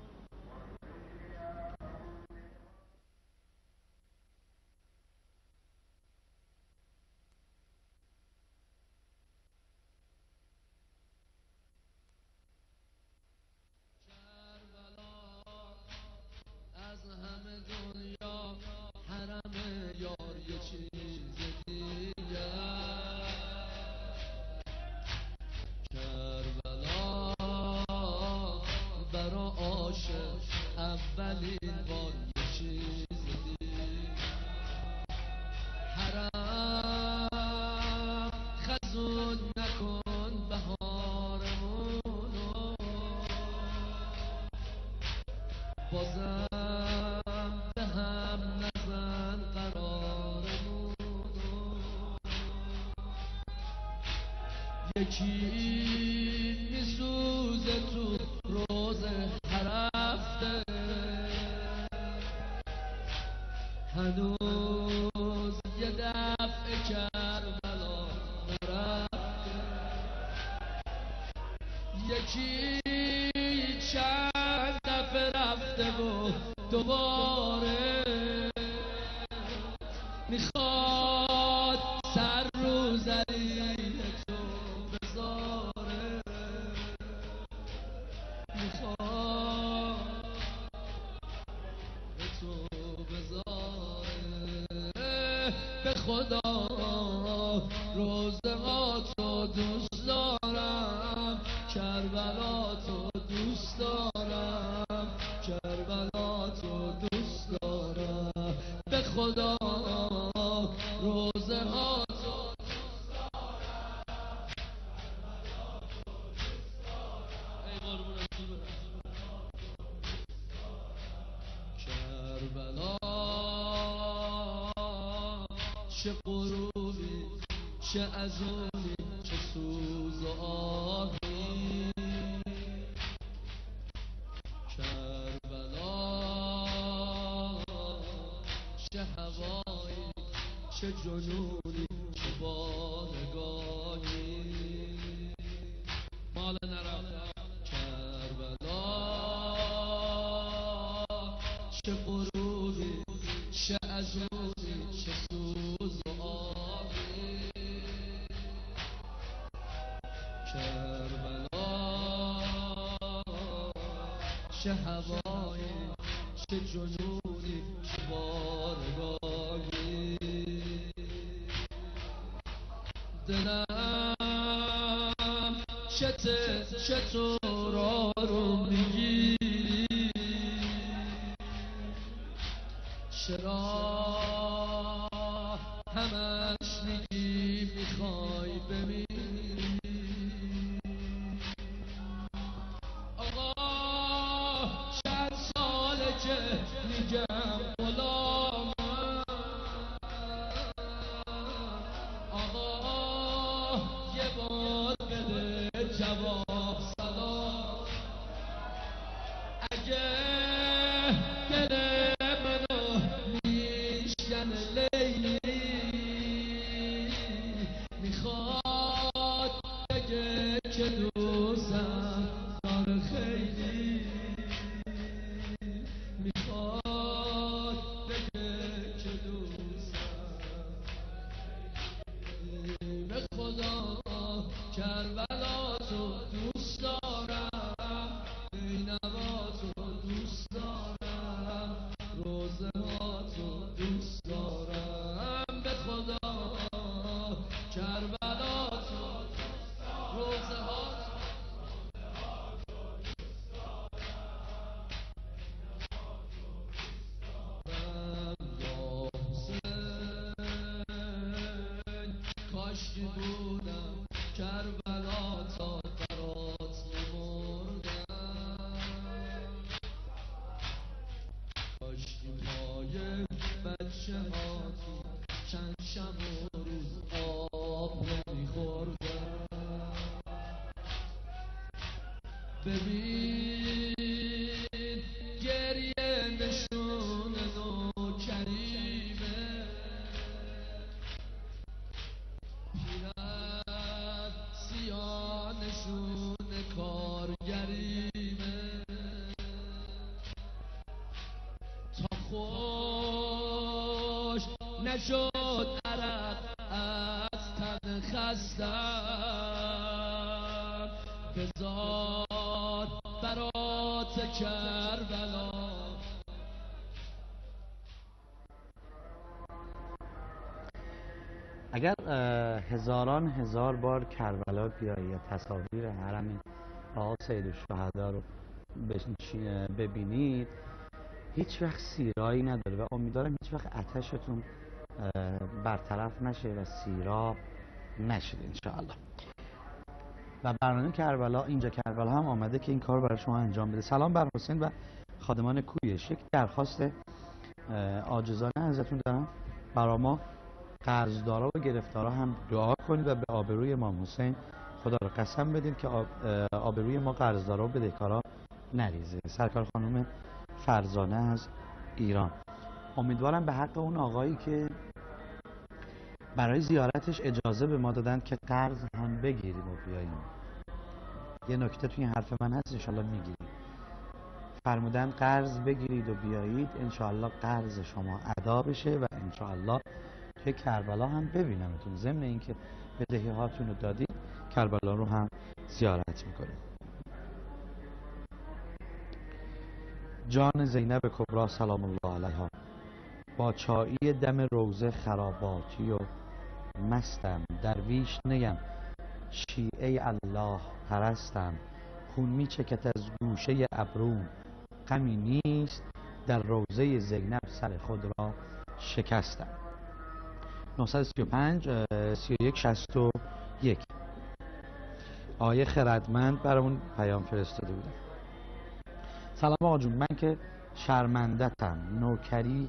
یکی میسوزه تو روز هرفته، هنوز یه دفعه کربلا نرفته. یکی چند دفعه رفته و دوباره میخواد سر رو زلیل تو بذاره، میخواد به تو بذاره. به خدا روزقاتو دوست دارم، کربلا تو دوست دارم، کربلا روزه ها ای قربون رسول برم کربلا چه غروبی چه ازونی چه سوز و آهی کربلا چه هوایی چه جنونی چه بارگاهی مال نرفت کربلا چه غروبی چه ازونی چه سوز و آهی کربلا چه هوایی چه جنونی چه بارگاهی دلم چته چطور آروم میگیری چرا همش میگی میخوای بمیری آقا چند ساله که میگم غلامم آقا یه بار بده جواب سلام اگه دل منو میشکن لیلی میخواد بگه که دوستم داره خیلی میخواد بگه که دوستم به خدا کربلا تو دوست دارم بینوا تو دوست دارم روزه ها تو دوست دارم به خدا کربلا تو روزه ها کاشکی بودم کربلا تا برات میمردم کاشکی پای بچه ها تو چند شب و روز آب نمیخوردم ببین گریه نشون نوکریمه پیرن سیاه نشون کارگریمه تا خوش نشد عرق از تن خستم بذار برات کربلا اگر هزاران هزار بار کربلا بیایی یا تصاویر حرم آقا سید الشهدا رو ببینید هیچ وقت سیرایی نداره و امیدوارم هیچ وقت آتشتون برطرف نشه و سیراب نشید انشاءالله. و برنامه کربلا اینجا کربلا هم آمده که این کار برای شما انجام بده. سلام بر حسین و خادمان کویش. یک درخواست عاجزانه ازتون دارم، برای ما قرضدارا و گرفتارا هم دعا کنید و به آبروی امام حسین خدا رو قسم بدیم که آبروی ما قرضدارا و بدهکارا نریزه. سرکار خانم فرزانه از ایران. امیدوارم به حق اون آقایی که برای زیارتش اجازه به ما دادن که قرض هم بگیریم و بیاییم. یه نکته توی حرف من هست، انشالله میگیریم. فرمودن قرض بگیرید و بیایید، انشالله قرض شما ادا بشه و انشالله توی کربلا هم ببینمتون. ضمن اینکه بدهی هاتون رو دادید کربلا رو هم زیارت میکنیم. جان زینب کبرا سلام الله علیها. با چایی دم روزه خراباتی و مستم، درویش نیم شیعه الله پرستم، خون می چکد از گوشه ابروم غمی نیست، در روزه زینب سر خود را شکستم. نهصد و سی و پنج سی و یک شصت و یک آقای خردمند برامون پیام فرستاده بودن. سلام آقا جون، من که شرمندتم، نوکری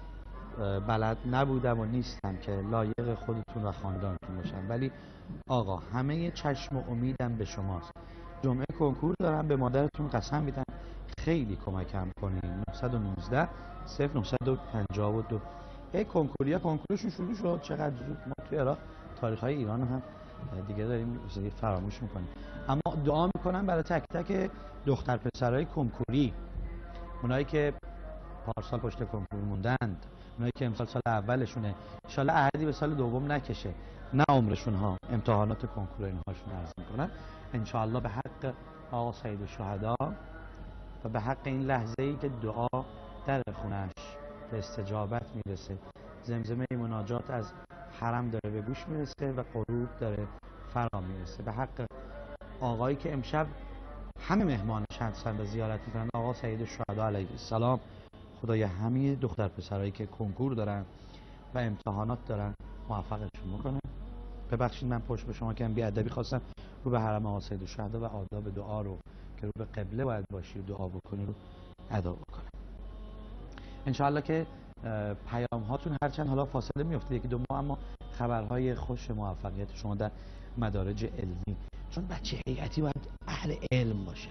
بلد نبودم و نیستم که لایق خودتون و خاندانتون باشم، ولی آقا همه چشم و امیدم به شماست. جمعه کنکور دارم، به مادرتون قسم میدم خیلی کمکم کنین. نهصد و نوزده صفر نهصد و پنجاه و دو ای کنکوریا کنکورشون شروع شد، چقدر زود. ما توی عراق تاریخ‌های ایران هم دیگه داریم فراموش میکنیم. اما دعا میکنم برای تک تک دختر پسرای کنکوری، اونایی که پارسال پشت کنکور موندند، اونایی که امسال سال اولشونه، ان شاءالله احدی به سال دوم نکشه، نه عمرشون ها، امتحانات کنکور اینهاشون عرض میکنم ان شاءالله به حق آقا سید الشهدا و به حق این لحظه ای که دعا در خونش به استجابت میرسه، زمزمه مناجات از حرم داره به گوش میرسه و غروب داره فرا میرسه، به حق آقایی که امشب همه مهمانش هستن و زیارت میکنن، آقا سید الشهدا علیه السلام، خدای همه دختر پسرایی که کنکور دارن و امتحانات دارن موفقشون میکنه. ببخشید من پشت به شما که بی ادبی خواستم رو به حرم آقا سید الشهدا و آداب دعا رو که رو به قبله باید باشی و دعا بکنی رو ادا بکنه. انشاءالله که پیام هاتون هرچند حالا فاصله میفته یکی دو ماه، اما خبرهای خوش موفقیت شما در مدارج علمی، چون بچه هیئتی باید اهل علم باشه،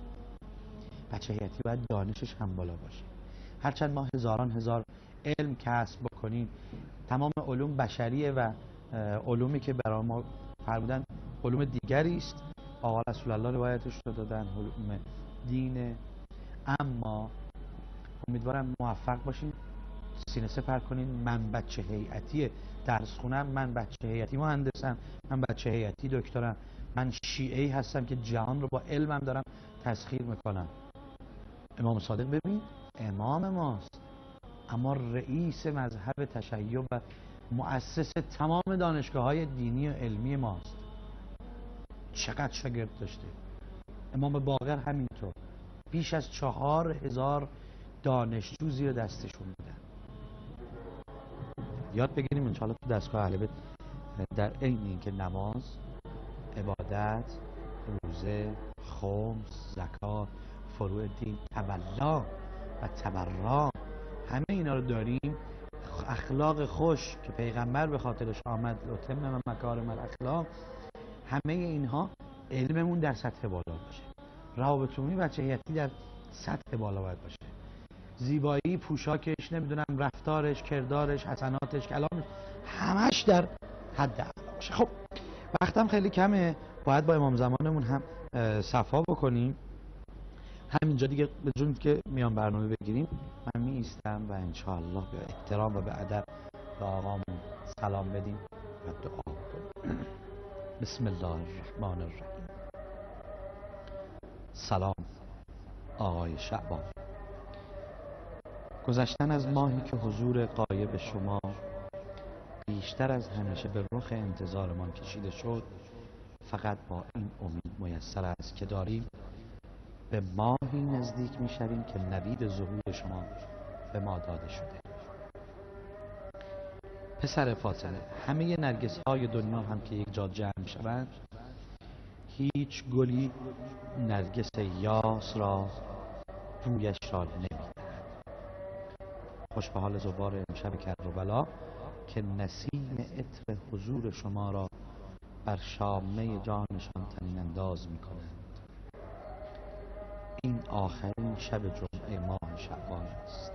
بچه هیئتی باید دانشش هم بالا باشه. هرچند ما هزاران هزار علم کسب بکنیم، تمام علوم بشریه و علومی که برای ما فرمودن علوم دیگری است، آقا رسول الله روایتش رو دادن، علوم دینه. اما امیدوارم موفق باشین، سینه سپر کنین. من بچه هیئتی درس خونم، من بچه هیئتی مهندسم، من بچه هیئتی دکترم، من شیعه‌ای هستم که جهان رو با علمم دارم تسخیر میکنم. امام صادق ببین امام ماست، اما رئیس مذهب تشیع و مؤسس تمام دانشگاه‌های دینی و علمی ماست. چقدر شاگرد داشته. امام باقر همینطور، بیش از چهار هزار دانشجو زیر دستشون بودن. یاد بگیریم انشاءالله تو دستگاه اهل بیت در عین اینکه نماز، عبادت، روزه، خمس، زکات، فروع دین، تولا و تبرع، همه اینا رو داریم. اخلاق خوش که پیغمبر به خاطرش آمد، اتم و مکارم الاخلاق، همه اینها علممون در سطح بالا باشه. روابطمونی بچه هیئتی در سطح بالا باید باشه. زیبایی، پوشاکش، نمیدونم رفتارش، کردارش، حسناتش، کلامش، همش در حد اعلا باشه. خب وقتم خیلی کمه، باید با امام زمانمون هم صفا بکنیم. همینجا دیگه به جون که میان برنامه بگیریم من می ایستم و انشاءالله به احترام و به ادب به آقامون سلام بدیم و دعا کنیم. بسم الله الرحمن الرحیم. سلام آقای شعبان. گذشتن از ماهی که حضور غایب شما بیشتر از همیشه به رخ انتظارمان کشیده شد، فقط با این امید میسر است که داریم به ماهی نزدیک میشویم که نوید ظهور شما به ما داده شده. پسر فاطمه، همه نرگس های دنیا هم که یک جا جمع شوند، هیچ گلی نرگس یاس را رویش را نمیدهد. خوش به حال زوار امشب کربلا که نسیم عطر حضور شما را بر شامه جانشان طنین انداز می کنند. این آخرین شب جمعه ماه شعبان است.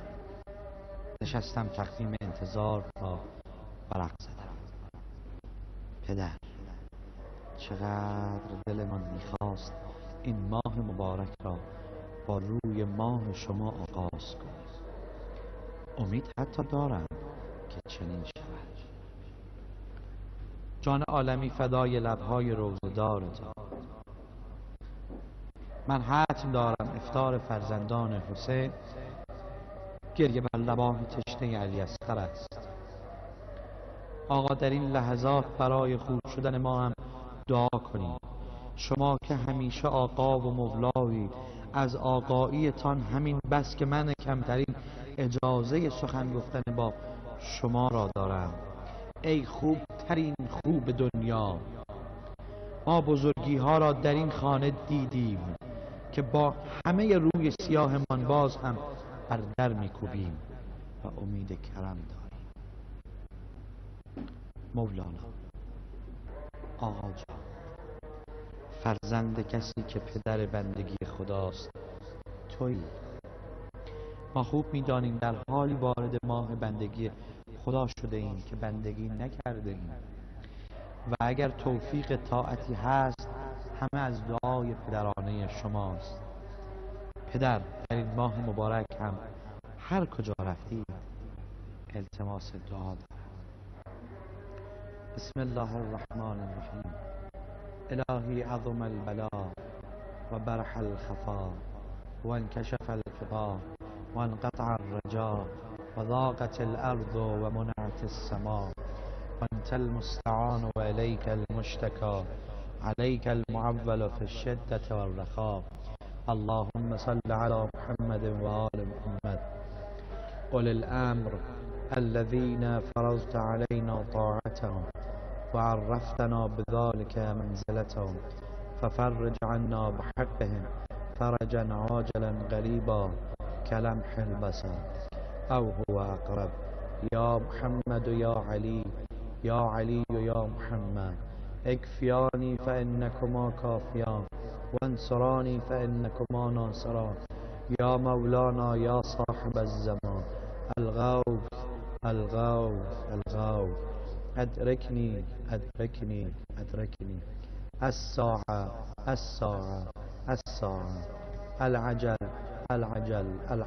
نشستم تقویم انتظار را ورق زدم. پدر، چقدر دلمان میخواست این ماه مبارک را با روی ماه شما آغاز کنیم. امید حتی دارم که چنین شود. جان عالمی فدای لبهای روزدارت. من حتم دارم افطار فرزندان حسین گریه بر لبان تشنه علی اصغر است. آقا در این لحظات برای خوب شدن ما هم دعا کنید. شما که همیشه آقا و مولایی، از آقاییتان همین بس که من کمترین اجازه سخن گفتن با شما را دارم. ای خوبترین خوب دنیا. ما بزرگی ها را در این خانه دیدیم که با همه روی سیاهمان باز هم بر در میکوبیم و امید کرم داریم. مولانا. آقا جان، فرزند کسی که پدر بندگی خداست تویی. ما خوب میدانیم در حالی وارد ماه بندگی خدا شده ایم که بندگی نکرده ایم و اگر توفیق طاعتی هست همه از دعای پدرانه شماست. پدر، در این ماه مبارک هم هر کجا رفتی التماس دعا دارم. بسم الله الرحمن الرحیم. الهی عظم البلاء و برح الخفا و انکشف الفقا و انقطع الرجا و ضاقت الارض و منعت السما و انت المستعان و الیک المشتکا عليك المعول في الشدة والرخاء. اللهم صل على محمد وآل محمد أولي الأمر الذين فرضت علينا طاعتهم وعرفتنا بذلك منزلتهم ففرج عنا بحقهم فرجا عاجلا قريبا كلمح البصر أو هو أقرب. يا محمد يا علي يا علي يا محمد اكفياني فإنكما كافيان وانصراني فإنكما ناصران. يا مولانا يا صاحب الزمان الغوث الغوث الغوث أدركني أدركني أدركني. الساعة الساعة الساعة العجل العجل العجل.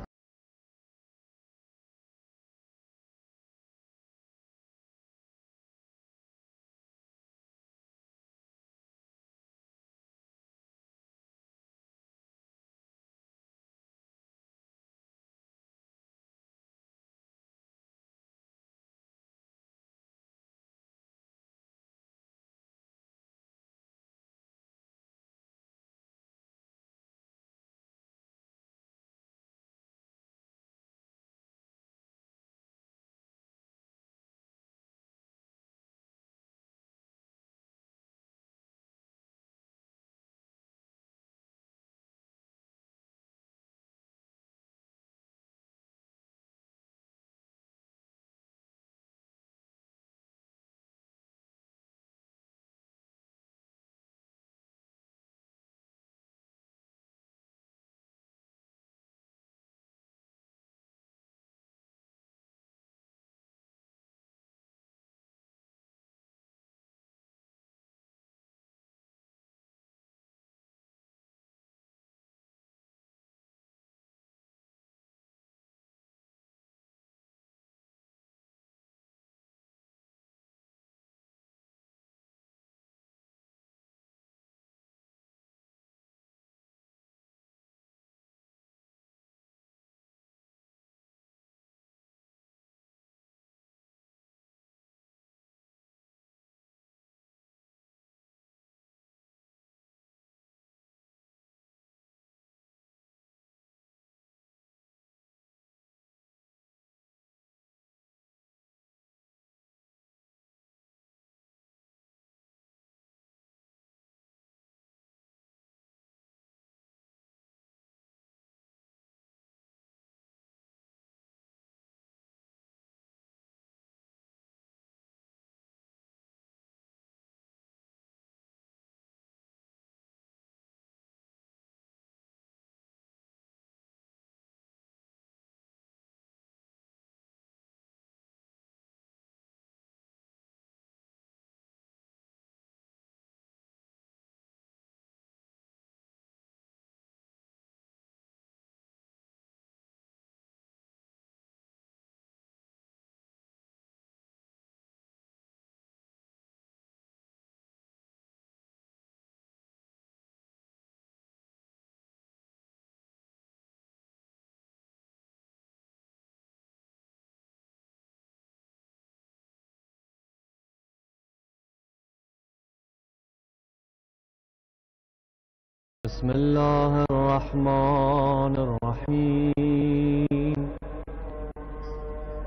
بسم الله الرحمن الرحيم.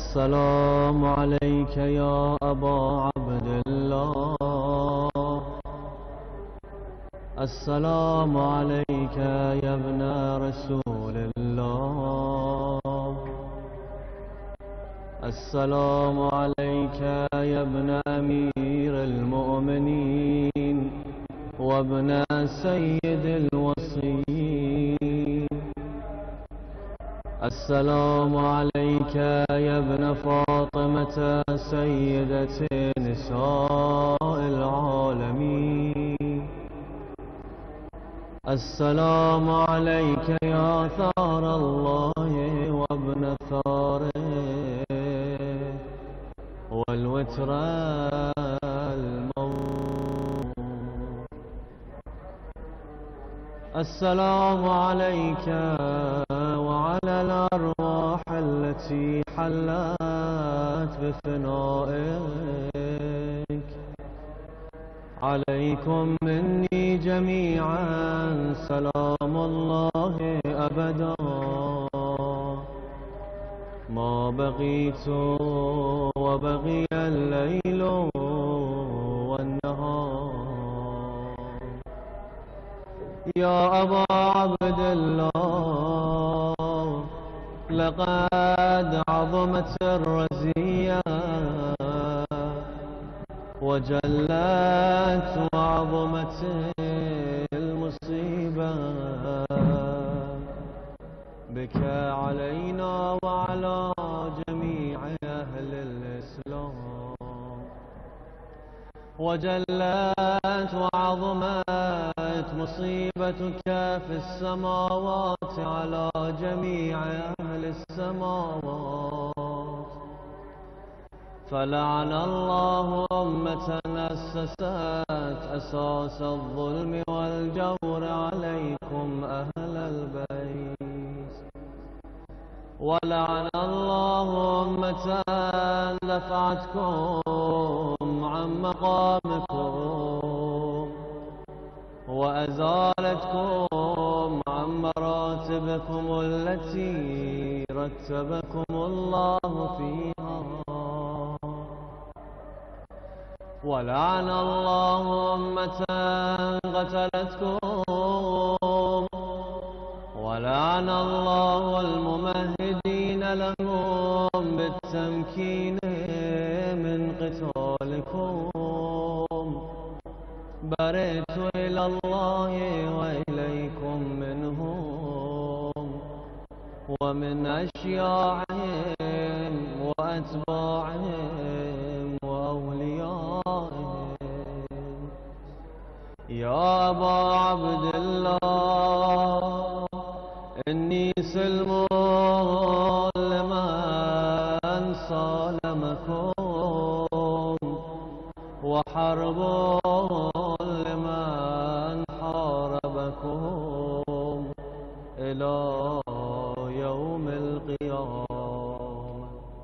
السلام عليك يا أبا عبد الله. السلام عليك يا ابن رسول الله. السلام عليك يا ابن أمير المؤمنين وابن سيد الوصيين. السلام عليك يا ابن فاطمة سيدة نساء العالمين. السلام عليك يا ثار الله وابن ثاره والوتر الموت. السلام عليك وعلى الأرواح التي حلت بفنائك. عليكم مني جميعا سلام الله أبدا ما بقيت وبقي الليل والنهار. يا أبا عبد الله لقد عظمت الرزية وجلت وعظمت المصيبة بك علينا وعلى جميع أهل الإسلام. وجلت وعظمت مصيبتك في السماوات على جميع أهل السماوات. فلعن الله أمة أسست أساس الظلم والجور عليكم أهل البيت. ولعن الله أمة دفعتكم عن مقامكم وأزالتكم عن مراتبكم التي رتبكم الله فيها. ولعن الله أمة قتلتكم ولعن الله الممهدين لهم بالتمكين من قتالكم. برئت إلى الله وإليكم منهم ومن أشياعهم وأتباعهم وأوليائهم. يا أبا عبد الله إني سلم لمن سالمكم وحرب لمن حاربكم إلى يوم القيامة.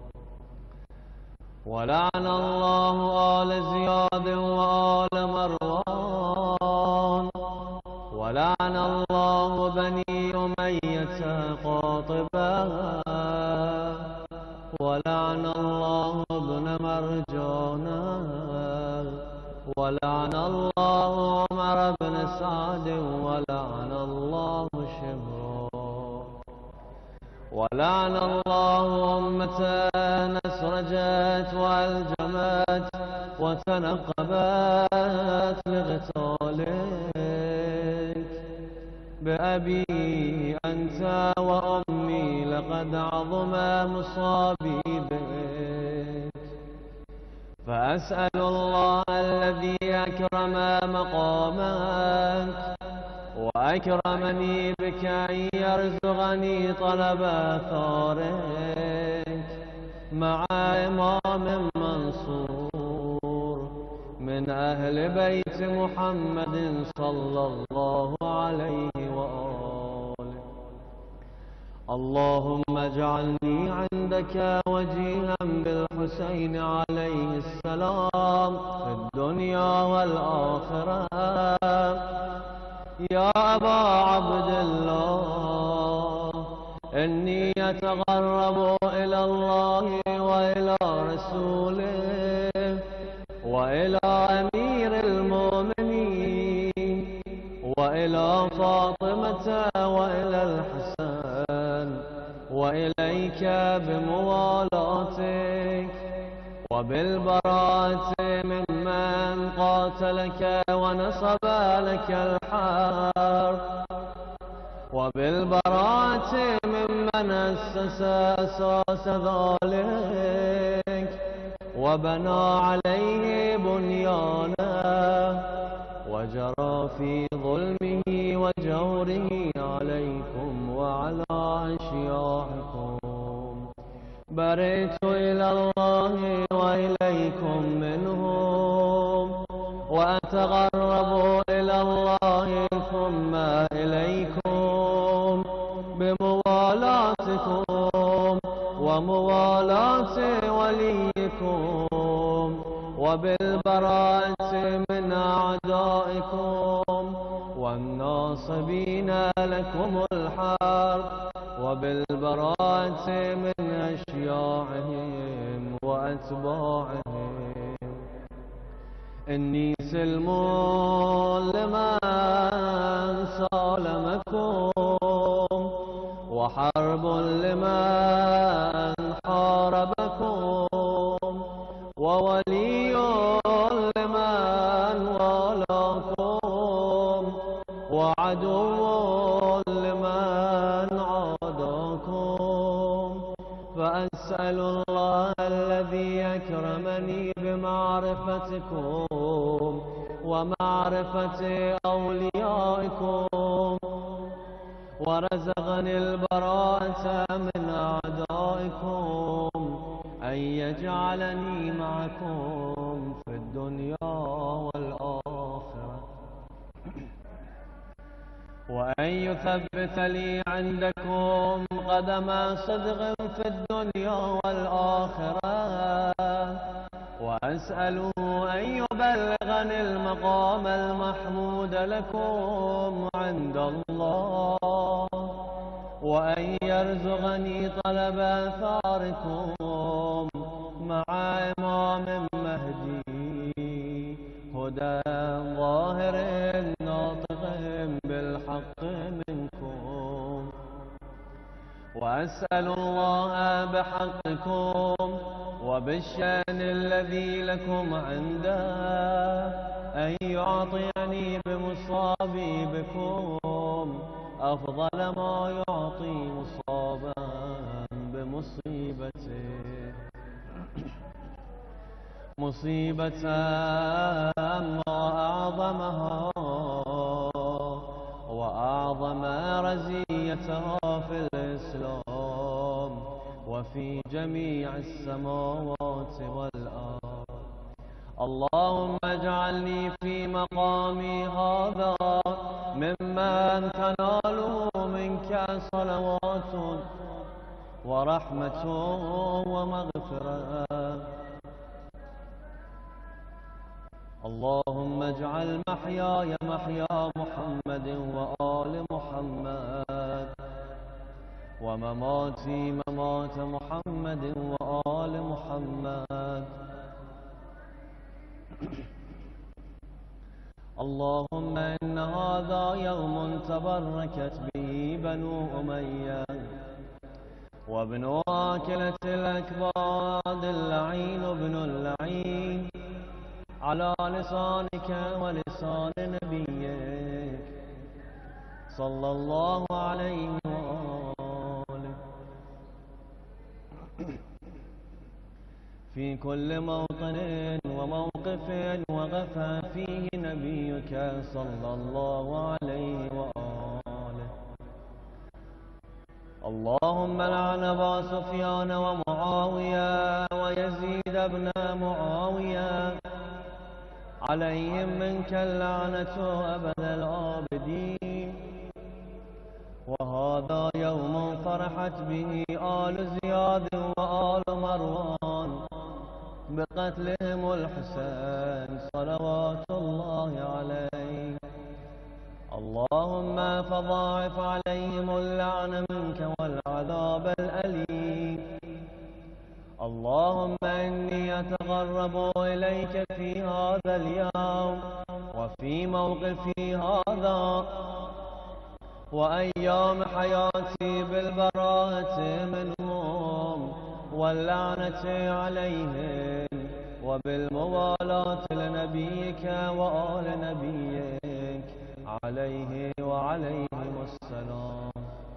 ولعن الله آل زياد وآل مروان. ولعن الله بني أمية قاطبة. ولعن الله ابن مرجانا. ولعن الله عمر بن سعد. ولعن الله شمرا. ولعن الله أمة أسرجت وألجمت وتنقبت لقتالك. بأبي أنت وأمي لقد عظم مصابي بك. فأسأل الله الذي أكرم مقامك وأكرمني بك أن يرزقني طلب ثارك مع إمام منصور من أهل بيت محمد صلى الله عليه وآله. اللهم اجعلني عندك وجيها بالحسين عليه السلام في الدنيا والآخرة. يا أبا عبد الله إني أتقرب إلى الله رسوله وإلى أمير المؤمنين وإلى فاطمة وإلى الحسن وإليك بموالاتك وبالبراءة ممن قاتلك ونصب لك الحرب وبالبراءة ممن أسس أساس ذلك وبنى عليه بنيانه وجرى في ظلمه وجوره عليكم وعلى أشياعكم. برئت إلى الله وإليكم منهم وأتغرب إلى الله ثم إليكم بموالاتكم وموالاة وليكم وبالبراءة من أعدائكم والناصبين لكم الحرب وبالبراءة من أشياعهم وأتباعهم. إني سلم لمن سالمكم وحرب لمن حاربكم وولي لمن والاكم وعدو لمن عاداكم. فأسأل الله الذي أكرمني بمعرفتكم ومعرفة أوليائكم ورزقني البراءة من أعدائكم أن يجعلني معكم في الدنيا والآخرة وأن يثبت لي عندكم قدم صدق في الدنيا والآخرة وأسأله أن يبلغني المقام المحمود لكم عند الله وأن يرزقني طلب آثاركم مع إمام مهدي هدى ظاهر ناطق بالحق منكم. وأسأل الله بحقكم وبالشأن الذي لكم عنده أن يعطيني بمصابي بكم أفضل ما يعطي مصابا بمصيبته مصيبة ما أعظمها وأعظم رزيتها في الإسلام وفي جميع السماوات والأرض. اللهم اجعلني في مقامي هذا ممن تناله منك صلوات ورحمة ومغفرة. اللهم اجعل محياي محيا محمد وآل محمد ومماتي ممات محمد وآل محمد. اللهم إن هذا يوم تبركت به بنو أمية وابن آكلة الأكباد اللعين ابن اللعين على لسانك ولسان نبيك صلى الله عليه وآله في كل موطن وموقف وقف فيه نبيك صلى الله عليه وآله. اللهم لعن أبا سفيان ومعاوية ويزيد بن معاوية عليهم منك اللعنة أبد الآبدين. وهذا يوم فرحت به آل زياد وآل مروان بقتلهم الحسين صلوات الله عليه. اللهم فضاعف عليهم اللعن منك والعذاب الأليم. اللهم إني أتقرب إليك في هذا اليوم وفي موقفي هذا وأيام حياتي بالبراءة منهم واللعنة عليهم وبالموالاة لنبيك وآل نبيك عليه وعليهم السلام.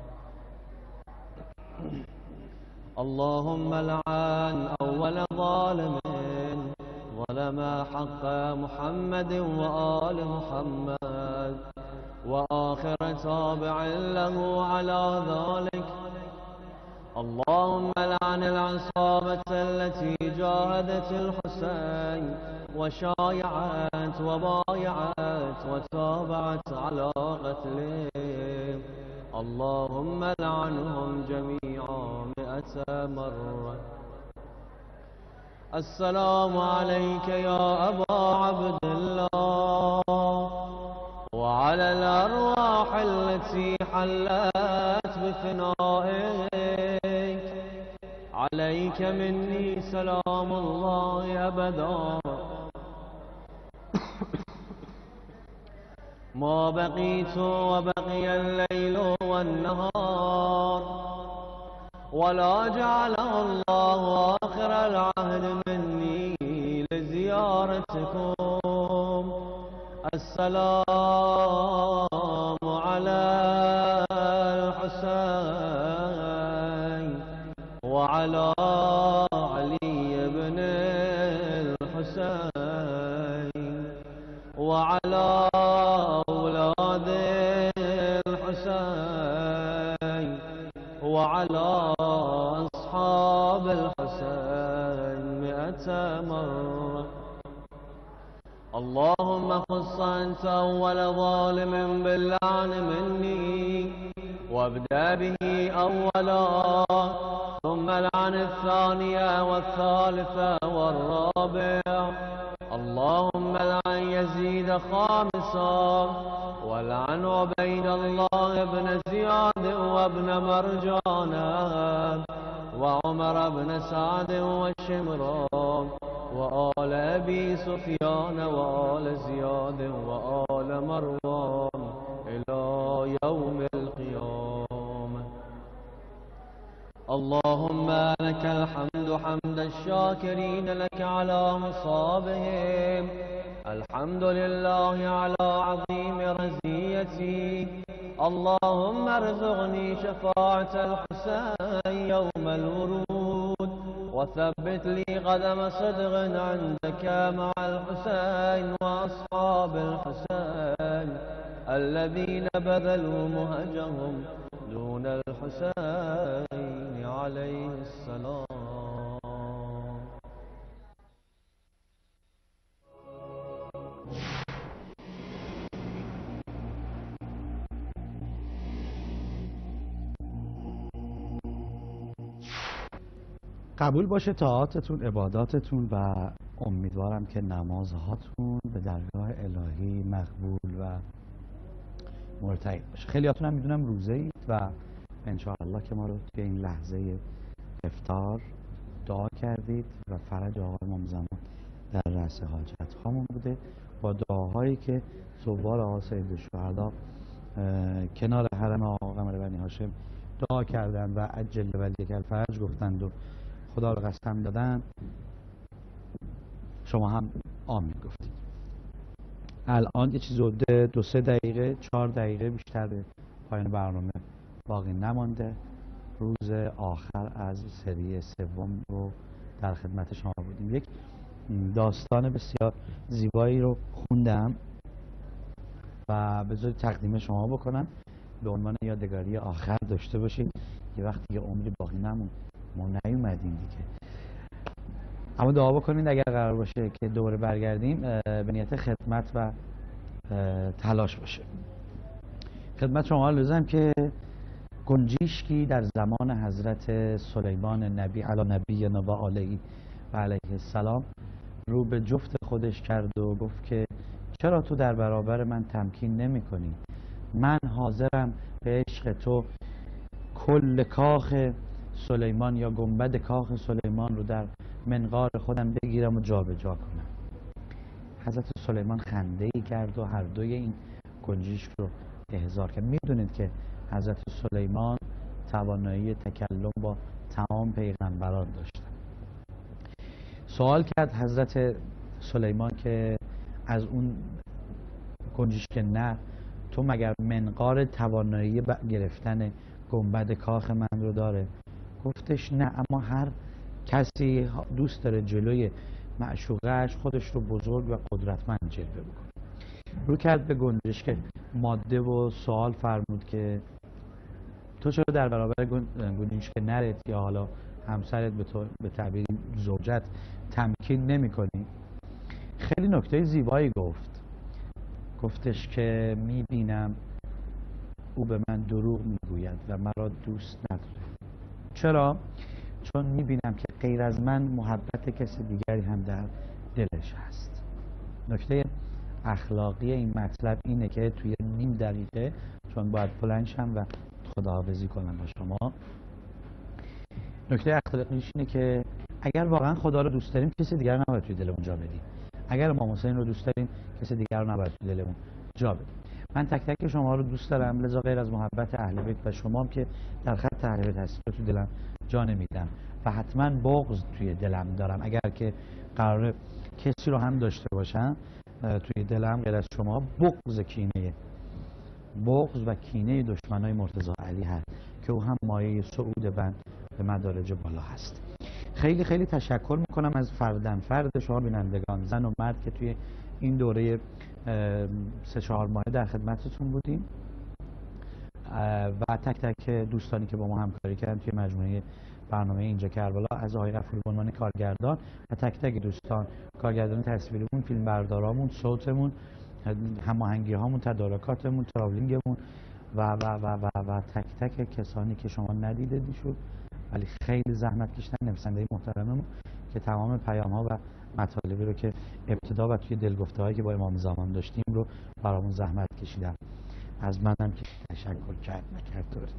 اللهم لعن أول ظالم ظلم حق محمد وآل محمد وآخر تابع له على ذلك. اللهم لعن العصابة التي جاهدت الحسين وشايعت وبايعت وتابعت على قتله. اللهم لعنهم جميعا مئة مرة. السلام عليك يا أبا عبد الله وعلى الأرواح التي حلت بفنائك. عليك مني سلام الله أبدا ما بقيت وبقي الليل والنهار ولا جعله الله آخر العهد مني لزيارتكم. السلام على الحسين وعلى علي بن الحسين وعلى أولاد الحسين وعلى أصحاب الحسين مئة مرة. اللهم خص أنت أول ظالم باللعن مني وابدأ به أولا ثم لعن الثانية والثالثة والرابع. اللهم لعن يزيد خامسا ولعن عبيد الله بن زياد وابن مرجان وعمر بن سعد وشمران وآل أبي سفيان وآل زياد وآل مروان إلى يوم القيامة. اللهم لك الحمد حمد الشاكرين لك على مصابهم. الحمد لله على عظيم رزيتي. اللهم ارزقني شفاعة الحسين يوم الورود وثبت لي قدم صدق عندك مع الحسين وأصحاب الحسين الذين بذلوا مهجهم دون الحسين عليه السلام. قبول باشه طاعاتتون، عباداتتون و امیدوارم که نمازهاتون به درگاه الهی مقبول و مرتقی باشه. خیلیاتون هم میدونم روزه اید و انشاءالله که ما رو توی این لحظه افطار دعا کردید و فرج آقای امام زمان در رأس حاجت هامون بوده با دعاهایی که ثوار آقا سید الشهدا کنار حرم آقا قمر بنی هاشم دعا کردند و عجل ولیک الفرج گفتند و خدا رو قسم دادن. شما هم آمین گفتید. الان یه چیز حدود دو سه دقیقه چهار دقیقه بیشتر به پایان برنامه باقی نمانده. روز آخر از سری سوم رو در خدمت شما بودیم. یک داستان بسیار زیبایی رو خوندم و بذارید تقدیم شما بکنم به عنوان یادگاری آخر داشته باشید. یه وقتی یه عمری باقی نمون، ما نیومدیم دیگه. اما دعا بکنید اگر قرار باشه که دوباره برگردیم به نیت خدمت و تلاش باشه. خدمت شما لازم که گنجیشکی در زمان حضرت سلیمان نبی علی نبینا و علیه و علیه السلام رو به جفت خودش کرد و گفت که چرا تو در برابر من تمکین نمی کنی؟ من حاضرم به عشق تو کل کاخ سلیمان یا گنبد کاخ سلیمان رو در منقار خودم بگیرم و جابجا کنم. حضرت سلیمان خنده ای کرد و هر دوی این گنجشک رو احضار کرد. میدونید که حضرت سلیمان توانایی تکلم با تمام پیغمبران داشتن. سوال کرد حضرت سلیمان که از اون گنجشک نه، تو مگر منقار توانایی گرفتن گنبد کاخ من رو داره؟ گفتش نه، اما هر کسی دوست داره جلوی معشوقهش خودش رو بزرگ و قدرتمند جلوه بکنه. رو کرد به گنجشک ماده و سوال فرمود که تو چرا در برابر گنجشک نرت یا حالا همسرت به تو به تعبیر زوجت تمکین نمی کنی؟ خیلی نکته زیبایی گفت. گفتش که می بینم او به من دروغ می گوید و مرا دوست نداره. چرا؟ چون می بینم که غیر از من محبت کسی دیگری هم در دلش هست. نکته اخلاقی این مطلب اینه که توی نیم دقیقه، چون باید بلند شم و خداحافظی کنم با شما، نکته اخلاقیش اینه که اگر واقعا خدا رو دوست داریم کسی دیگر رو نباید توی دلمون جا بدیم. اگر امام حسین رو دوست داریم کسی دیگر رو نباید توی دلمون جا بدیم. من تک تک شما رو دوست دارم، لذا غیر از محبت اهل بیت و شما هم که در خط اهل بیت هستید تو دلم جا نمیدم و حتما بغض توی دلم دارم. اگر که قرار کسی رو هم داشته باشم توی دلم غیر از شما، بغض کینه بغض و کینه دشمنای مرتضی علی هست که او هم مایه صعود من به مدارج بالا هست. خیلی خیلی تشکر میکنم از فردن فرد شما بینندگان، زن و مرد، که توی این دوره سه چهار ماه در خدمتتون بودیم و تک تک دوستانی که با ما همکاری کردن توی مجموعه برنامه اینجا کربلا، از آقای غفوری به عنوان کارگردان و تک تک دوستان کارگردان تصویریمون، فیلم بردارامون، صوتمون، هماهنگی هامون، تدارکاتمون، تراولینگمون و و و و و تک تک کسانی که شما ندیده دیشون ولی خیلی زحمت کشیدن، نویسنده محترممون که تمام پیام ها و مطالبی رو که ابتدا و توی دلگفته هایی که با امام زمان داشتیم رو برامون زحمت کشیدن. از منم که تشکر کرد نکرد دارید.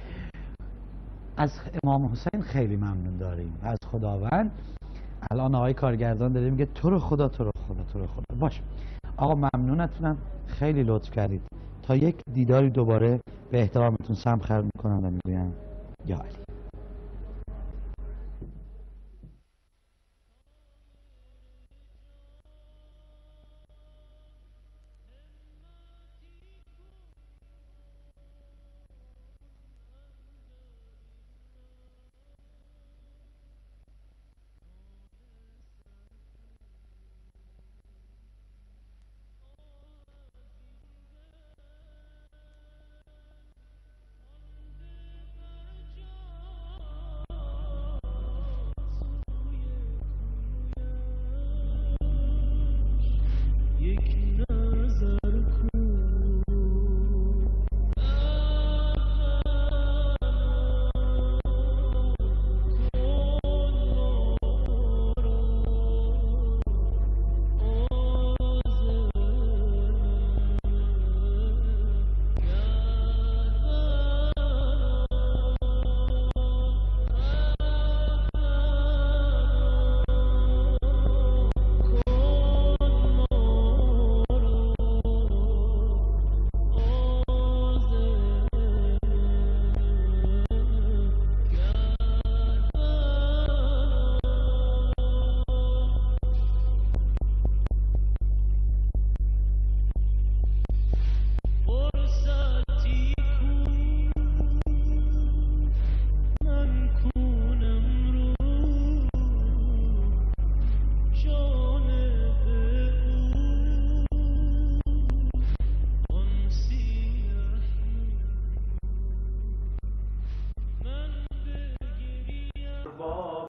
از امام حسین خیلی ممنون داریم و از خداوند. الان آقای کارگردان داره میگه تو رو خدا تو رو خدا تو رو خدا. باش آقا، ممنونتونم، خیلی لطف کردید. تا یک دیداری دوباره به احترامتون سم خرد میکنم و میگویم یا علی.